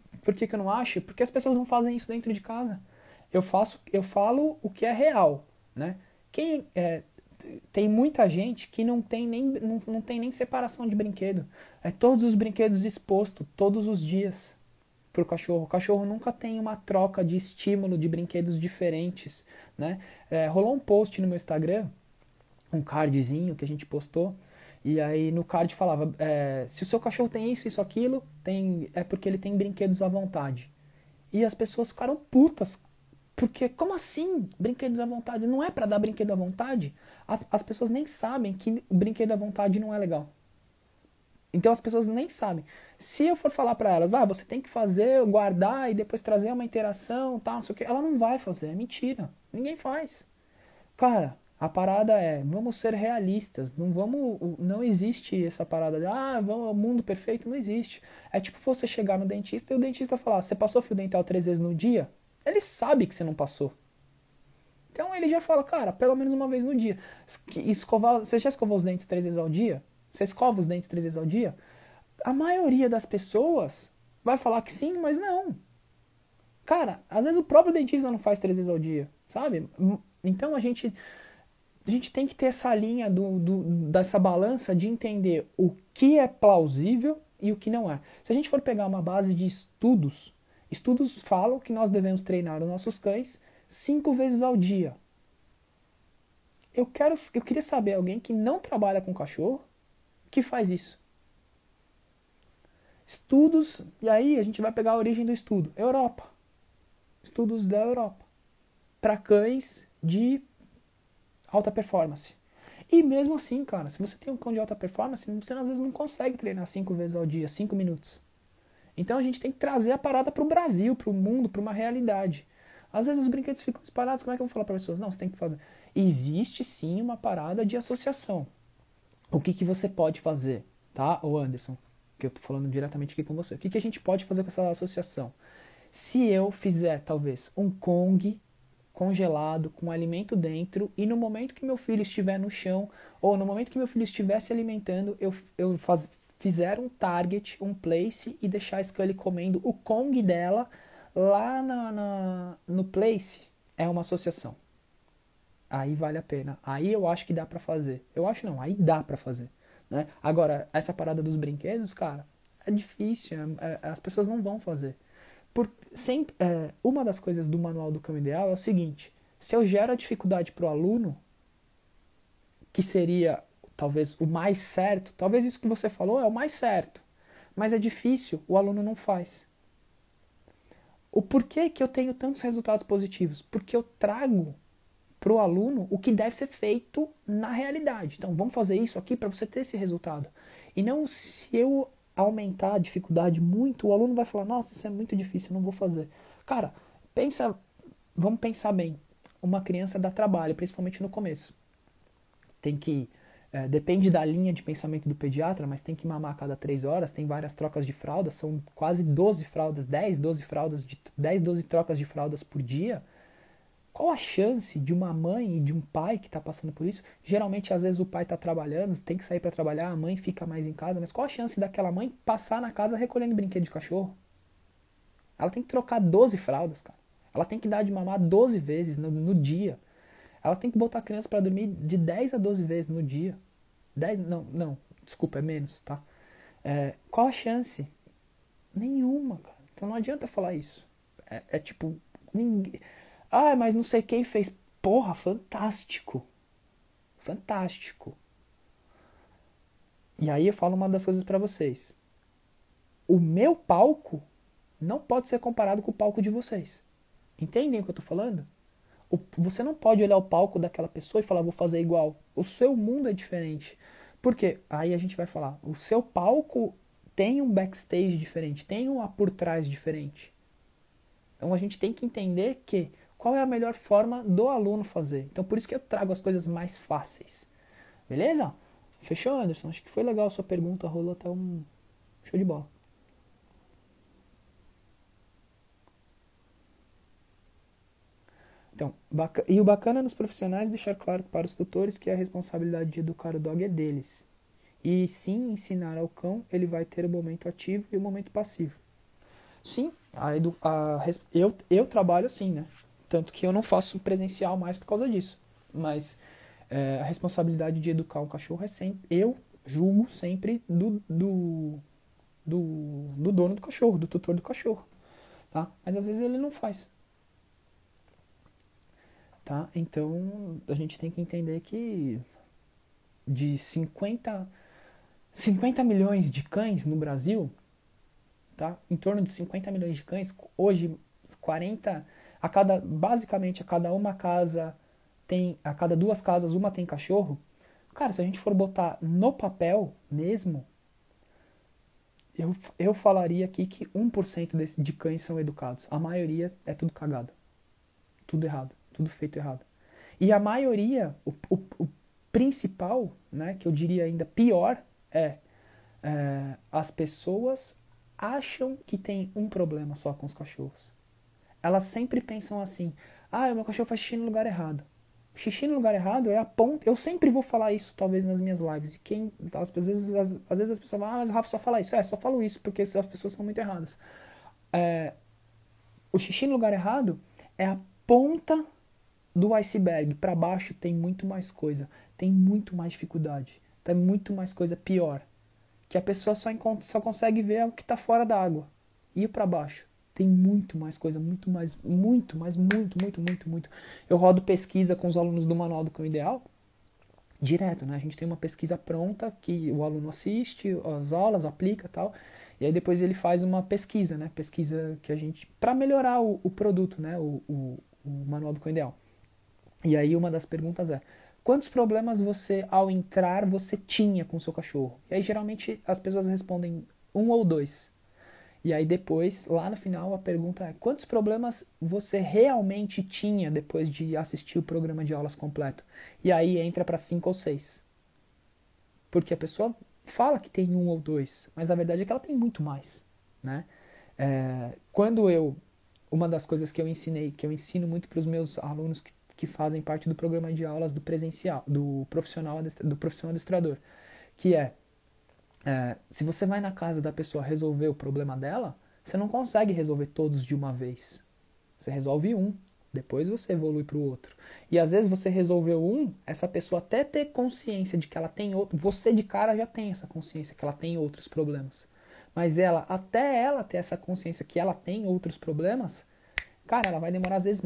Por que eu não acho? Porque as pessoas não fazem isso dentro de casa. Eu falo o que é real, né? Tem muita gente que não tem nem separação de brinquedo. É todos os brinquedos expostos, todos os dias, pro cachorro. O cachorro nunca tem uma troca de estímulo de brinquedos diferentes, né? Rolou um post no meu Instagram, um cardzinho que a gente postou, e aí no card falava, se o seu cachorro tem isso, aquilo, é porque ele tem brinquedos à vontade. E as pessoas ficaram putas. Porque, como assim brinquedos à vontade? Não é pra dar brinquedo à vontade? As pessoas nem sabem que o brinquedo à vontade não é legal. Então as pessoas nem sabem. Se eu for falar pra elas, você tem que fazer, guardar e depois trazer uma interação, tal, não sei o que, ela não vai fazer, é mentira. Ninguém faz. Cara, a parada vamos ser realistas, não existe essa parada de, vamos, mundo perfeito, não existe. É tipo você chegar no dentista e o dentista falar, você passou fio dental 3 vezes no dia? Ele sabe que você não passou. Então ele já fala, cara, pelo menos uma vez no dia. Você já escovou os dentes 3 vezes ao dia? Você escova os dentes 3 vezes ao dia? A maioria das pessoas vai falar que sim, mas não. Cara, às vezes o próprio dentista não faz 3 vezes ao dia, sabe? Então a gente tem que ter essa linha dessa balança de entender o que é plausível e o que não é. Se a gente for pegar uma base de estudos falam que nós devemos treinar os nossos cães 5 vezes ao dia. Eu queria saber alguém que não trabalha com cachorro que faz isso. Estudos, e aí a gente vai pegar a origem do estudo. Europa. Estudos da Europa. Para cães de alta performance. E mesmo assim, cara, se você tem um cão de alta performance, você às vezes não consegue treinar 5 vezes ao dia, 5 minutos. Então a gente tem que trazer a parada pro Brasil, pro mundo, pra uma realidade. Às vezes os brinquedos ficam espalhados, como é que eu vou falar para pessoas? Não, você tem que fazer. Existe sim uma parada de associação. O que você pode fazer, tá, ô Anderson? Que eu tô falando diretamente aqui com você. O que a gente pode fazer com essa associação? Se eu fizer, talvez, um Kong congelado, com alimento dentro, e no momento que meu filho estiver no chão, ou no momento que meu filho estiver se alimentando, fizer um target, um place, e deixar a Scully comendo o Kong dela lá no place, é uma associação. Aí vale a pena. Aí eu acho que dá pra fazer. Eu acho não, aí dá pra fazer. Né? Agora, essa parada dos brinquedos, cara, é difícil, as pessoas não vão fazer. Uma das coisas do manual do cão ideal é o seguinte: se eu gero a dificuldade para o aluno, que seria talvez o mais certo, talvez isso que você falou é o mais certo, mas é difícil, o aluno não faz. O porquê que eu tenho tantos resultados positivos? Porque eu trago para o aluno o que deve ser feito na realidade. Então, vamos fazer isso aqui para você ter esse resultado. E não, se eu aumentar a dificuldade muito, o aluno vai falar, nossa, isso é muito difícil, eu não vou fazer. Cara, vamos pensar bem. Uma criança dá trabalho, principalmente no começo. Depende da linha de pensamento do pediatra, mas tem que mamar a cada 3 horas, tem várias trocas de fraldas, são quase 12 fraldas, 10, 12 fraldas, 10, 12 trocas de fraldas por dia. Qual a chance de uma mãe e de um pai que está passando por isso? Geralmente, às vezes, o pai está trabalhando, tem que sair para trabalhar, a mãe fica mais em casa, mas qual a chance daquela mãe passar na casa recolhendo brinquedo de cachorro? Ela tem que trocar 12 fraldas, cara. Ela tem que dar de mamar 12 vezes no dia. Ela tem que botar a criança para dormir de 10 a 12 vezes no dia. 10, não, desculpa, é menos, tá? Qual a chance? Nenhuma, cara. Então não adianta falar isso. Tipo, ninguém... mas não sei quem fez. Porra, fantástico. Fantástico. E aí eu falo uma das coisas pra vocês. O meu palco não pode ser comparado com o palco de vocês. Entendem o que eu tô falando? Você não pode olhar o palco daquela pessoa e falar, vou fazer igual. O seu mundo é diferente. Por quê? Aí a gente vai falar, o seu palco tem um backstage diferente, tem um por trás diferente. Então a gente tem que entender que qual é a melhor forma do aluno fazer. Então por isso que eu trago as coisas mais fáceis. Beleza? Fechou, Anderson? Acho que foi legal a sua pergunta, rolou até um show de bola. Então, e o bacana nos profissionais é deixar claro para os tutores que a responsabilidade de educar o dog é deles. E sim ensinar ao cão, ele vai ter o momento ativo e o momento passivo. Sim, Eu trabalho assim, né? Tanto que eu não faço presencial mais por causa disso. Mas a responsabilidade de educar um cachorro é sempre, eu julgo sempre do dono do cachorro, do tutor do cachorro, tá? Mas às vezes ele não faz, tá? Então a gente tem que entender que de 50 milhões de cães no Brasil, tá? Em torno de 50 milhões de cães, hoje 40 basicamente a cada uma casa tem, a cada duas casas uma tem cachorro. Cara, se a gente for botar no papel mesmo, eu falaria aqui que 1% de cães são educados. A maioria é tudo cagado. Tudo errado. Tudo feito errado. E a maioria, o principal, né, que eu diria ainda pior, as pessoas acham que tem um problema só com os cachorros. Elas sempre pensam assim: ah, o meu cachorro faz xixi no lugar errado. Xixi no lugar errado é a ponta. Eu sempre vou falar isso, talvez, nas minhas lives. E às vezes as pessoas falam: ah, mas o Rafa só fala isso. Só falo isso porque as pessoas são muito erradas. O xixi no lugar errado é a ponta do iceberg. Para baixo tem muito mais coisa. Tem muito mais dificuldade. Tem muito mais coisa pior. Que a pessoa só consegue ver o que está fora da água. E para baixo tem muito mais coisa, muito mais, muito, mas muito, muito, muito, muito. Eu rodo pesquisa com os alunos do Manual do Cão Ideal, direto, né? A gente tem uma pesquisa pronta que o aluno assiste as aulas, aplica e tal, e aí depois ele faz uma pesquisa, né? Pesquisa que a gente, para melhorar o produto, né? O Manual do Cão Ideal. E aí uma das perguntas é: quantos problemas você, ao entrar, você tinha com o seu cachorro? E aí geralmente as pessoas respondem 1 ou 2. E aí depois, lá no final, a pergunta é: quantos problemas você realmente tinha depois de assistir o programa de aulas completo? E aí entra para 5 ou 6. Porque a pessoa fala que tem 1 ou 2, mas a verdade é que ela tem muito mais, né? Uma das coisas que eu ensinei, que eu ensino muito para os meus alunos que fazem parte do programa de aulas do presencial, do profissional adestrador, que se você vai na casa da pessoa resolver o problema dela, você não consegue resolver todos de uma vez. Você resolve um, depois você evolui para o outro. E às vezes você resolveu um, essa pessoa até ter consciência de que ela tem outro, você de cara já tem essa consciência que ela tem outros problemas. Mas até ela ter essa consciência que ela tem outros problemas, cara, ela vai demorar às vezes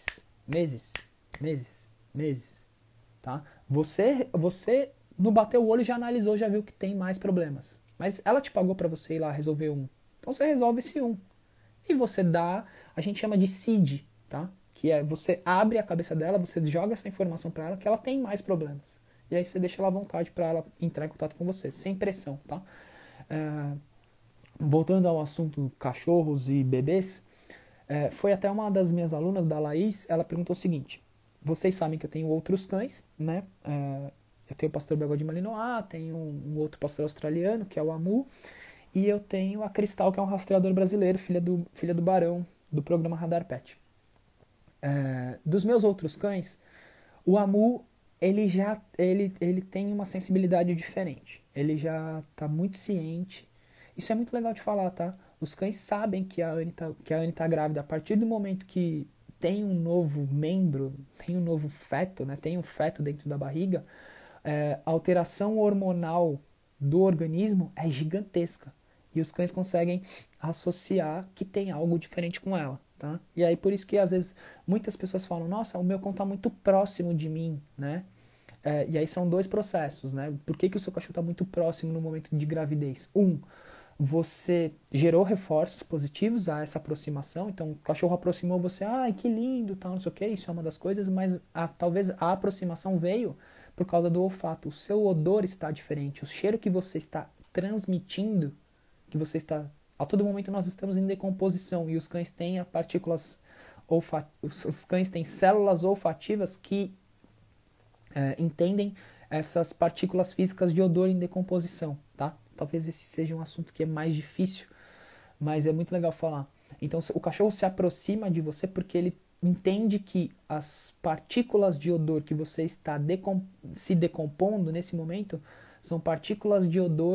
meses, tá? Você no bater o olho já analisou, já viu que tem mais problemas. Mas ela te pagou para você ir lá resolver um. Então você resolve esse um. E você dá, a gente chama de seed, tá? Que é você abre a cabeça dela, você joga essa informação para ela que ela tem mais problemas. E aí você deixa ela à vontade para ela entrar em contato com você, sem pressão, tá? Voltando ao assunto cachorros e bebês, foi até uma das minhas alunas, da Laís, ela perguntou o seguinte: vocês sabem que eu tenho outros cães, né? Eu tenho o pastor belga de Malinois, tenho um outro pastor australiano, que é o Amu, e eu tenho a Cristal, que é um rastreador brasileiro, filha do Barão, do programa Radar Pet. Dos meus outros cães, o Amu, ele tem uma sensibilidade diferente. Ele já está muito ciente. Isso é muito legal de falar, tá? Os cães sabem que a Anne tá grávida. A partir do momento que tem um novo membro, tem um novo feto, né? Tem um feto dentro da barriga, a alteração hormonal do organismo é gigantesca. E os cães conseguem associar que tem algo diferente com ela, tá? E aí por isso que às vezes muitas pessoas falam: nossa, o meu cão tá muito próximo de mim, né? E aí são dois processos, né? Por que o seu cachorro está muito próximo no momento de gravidez? Você gerou reforços positivos a essa aproximação, então o cachorro aproximou você, ai que lindo, tal, não sei o que, isso é uma das coisas, mas talvez a aproximação veio por causa do olfato. O seu odor está diferente, o cheiro que você está transmitindo, que você está... A todo momento nós estamos em decomposição e os cães têm partículas os cães têm células olfativas que entendem essas partículas físicas de odor em decomposição, tá? Talvez esse seja um assunto que é mais difícil, mas é muito legal falar. Então o cachorro se aproxima de você porque ele entende que as partículas de odor que você está se decompondo nesse momento são partículas de odor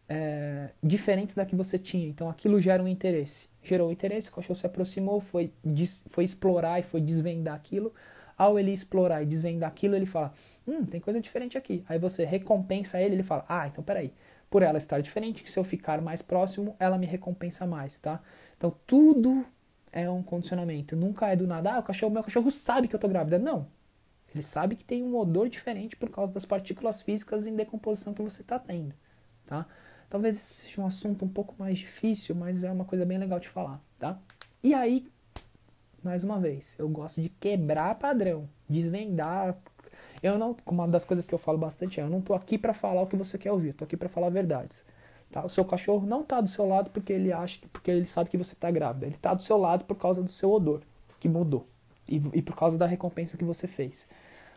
diferentes da que você tinha. Então aquilo gera um interesse. Gerou um interesse, o cachorro se aproximou, foi explorar e foi desvendar aquilo. Ao ele explorar e desvendar aquilo, ele fala, tem coisa diferente aqui. Aí você recompensa ele fala, então peraí, por ela estar diferente, se eu ficar mais próximo, ela me recompensa mais, tá? Então tudo é um condicionamento. Nunca é do nada, meu cachorro sabe que eu tô grávida. Não. Ele sabe que tem um odor diferente por causa das partículas físicas em decomposição que você está tendo, tá? Talvez esse seja um assunto um pouco mais difícil, mas é uma coisa bem legal de falar, tá? E aí, mais uma vez, eu gosto de quebrar padrão, desvendar. Eu não, uma das coisas que eu falo bastante eu não tô aqui para falar o que você quer ouvir, eu tô aqui para falar verdades. Tá? O seu cachorro não tá do seu lado porque ele sabe que você tá grávida. Ele tá do seu lado por causa do seu odor, que mudou. E por causa da recompensa que você fez.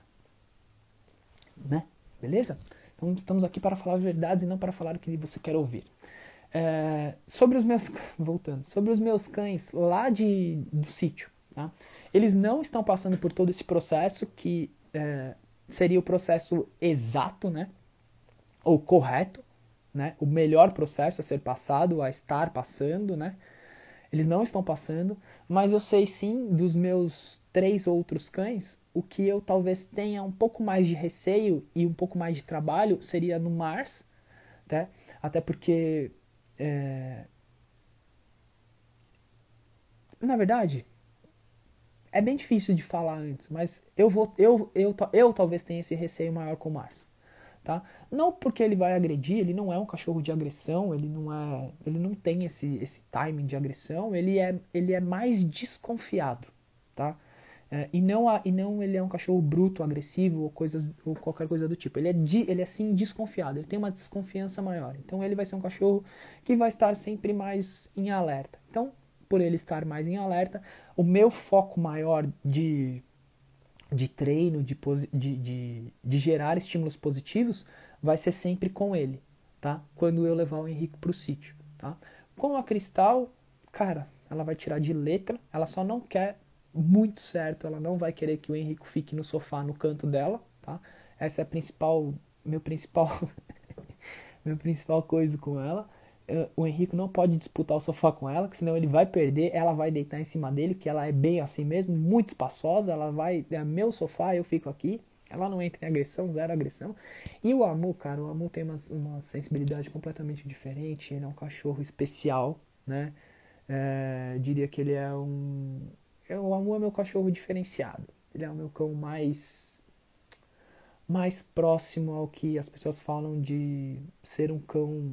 Né? Beleza? Então estamos aqui para falar verdades e não para falar o que você quer ouvir. Sobre os meus cães lá do sítio, tá? Eles não estão passando por todo esse processo que seria o processo exato, né? Ou correto, né? O melhor processo a ser passado, a estar passando, né? Eles não estão passando, mas eu sei sim dos meus 3 outros cães, o que eu talvez tenha um pouco mais de receio e um pouco mais de trabalho seria no Mars, tá? Até porque, na verdade, é bem difícil de falar antes, mas eu talvez tenha esse receio maior com o Mars. Tá? Não porque ele vai agredir, ele não é um cachorro de agressão, ele não tem esse timing de agressão, ele é mais desconfiado, tá? E não ele é um cachorro bruto, agressivo ou qualquer coisa do tipo. Ele é sim desconfiado, ele tem uma desconfiança maior. Então ele vai ser um cachorro que vai estar sempre mais em alerta. Então, por ele estar mais em alerta, o meu foco maior de treino, de gerar estímulos positivos, vai ser sempre com ele, tá? Quando eu levar o Henrique pro sítio, tá? Com a Cristal, cara, ela vai tirar de letra, ela só não quer muito certo, ela não vai querer que o Henrique fique no sofá no canto dela, tá? Essa é meu principal meu principal coisa com ela. O Henrique não pode disputar o sofá com ela, que senão ele vai perder, ela vai deitar em cima dele, que ela é bem assim mesmo, muito espaçosa, é meu sofá, eu fico aqui, ela não entra em agressão, zero agressão. E o Amu, cara, o Amu tem uma sensibilidade completamente diferente, ele é um cachorro especial, né? Diria que ele é o Amu é meu cachorro diferenciado, ele é o meu cão mais próximo ao que as pessoas falam de ser um cão.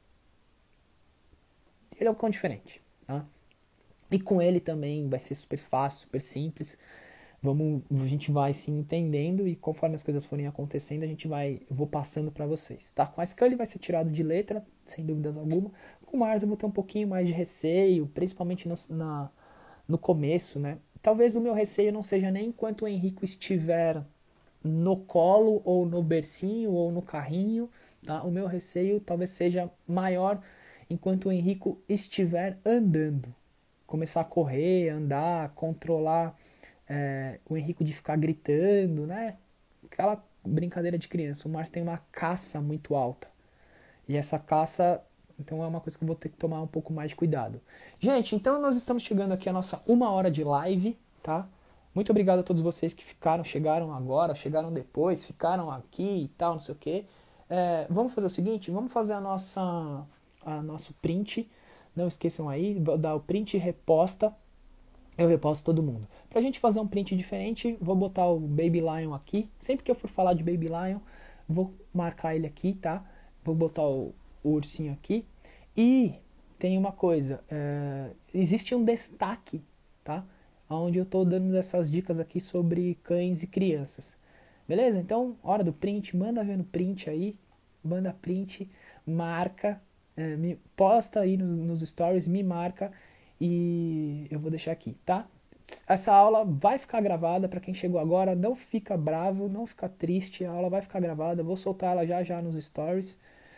Ele é um cão diferente, tá? E com ele também vai ser super fácil, super simples. A gente vai se entendendo e conforme as coisas forem acontecendo, eu vou passando para vocês, tá? Com a Scully vai ser tirado de letra, sem dúvidas alguma. Com o Mars eu vou ter um pouquinho mais de receio, principalmente no começo, né? Talvez o meu receio não seja nem enquanto o Henrique estiver no colo ou no bercinho ou no carrinho, tá? O meu receio talvez seja maior enquanto o Henrico estiver andando. Começar a correr, andar, controlar o Henrico de ficar gritando, né? Aquela brincadeira de criança. O Márcio tem uma caça muito alta. E essa caça, então é uma coisa que eu vou ter que tomar um pouco mais de cuidado. Gente, então nós estamos chegando aqui a nossa 1 hora de live, tá? Muito obrigado a todos vocês que chegaram agora, chegaram depois, ficaram aqui e tal, não sei o quê. Vamos fazer o seguinte, vamos fazer nosso print. Não esqueçam aí, vou dar o print e reposta. Eu reposto todo mundo. Pra gente fazer um print diferente, vou botar o Baby Lion aqui. Sempre que eu for falar de Baby Lion, vou marcar ele aqui, tá? Vou botar o ursinho aqui. E tem uma coisa, existe um destaque, tá? Onde eu tô dando essas dicas aqui sobre cães e crianças. Beleza? Então, hora do print, manda ver no print aí. Manda print, marca, posta aí nos stories, me marca e eu vou deixar aqui, tá? Essa aula vai ficar gravada para quem chegou agora, não fica bravo, não fica triste, a aula vai ficar gravada, vou soltar ela já nos stories.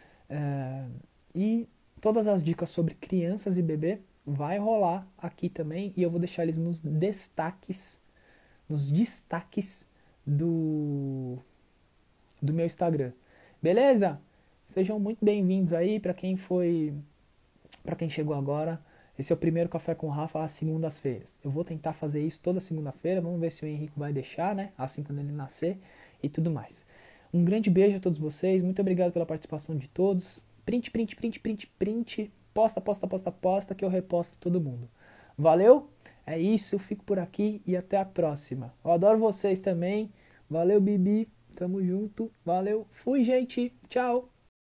E todas as dicas sobre crianças e bebê vai rolar aqui também e eu vou deixar eles nos destaques do meu Instagram. Beleza? Sejam muito bem-vindos aí para quem chegou agora. Esse é o primeiro Café com o Rafa às segundas-feiras. Eu vou tentar fazer isso toda segunda-feira, vamos ver se o Henrique vai deixar, né? Assim quando ele nascer e tudo mais. Um grande beijo a todos vocês, muito obrigado pela participação de todos. Print, print, print, print, print. Posta, posta, posta, posta, que eu reposto todo mundo. Valeu? É isso, fico por aqui e até a próxima. Eu adoro vocês também. Valeu, Bibi. Tamo junto. Valeu. Fui, gente. Tchau.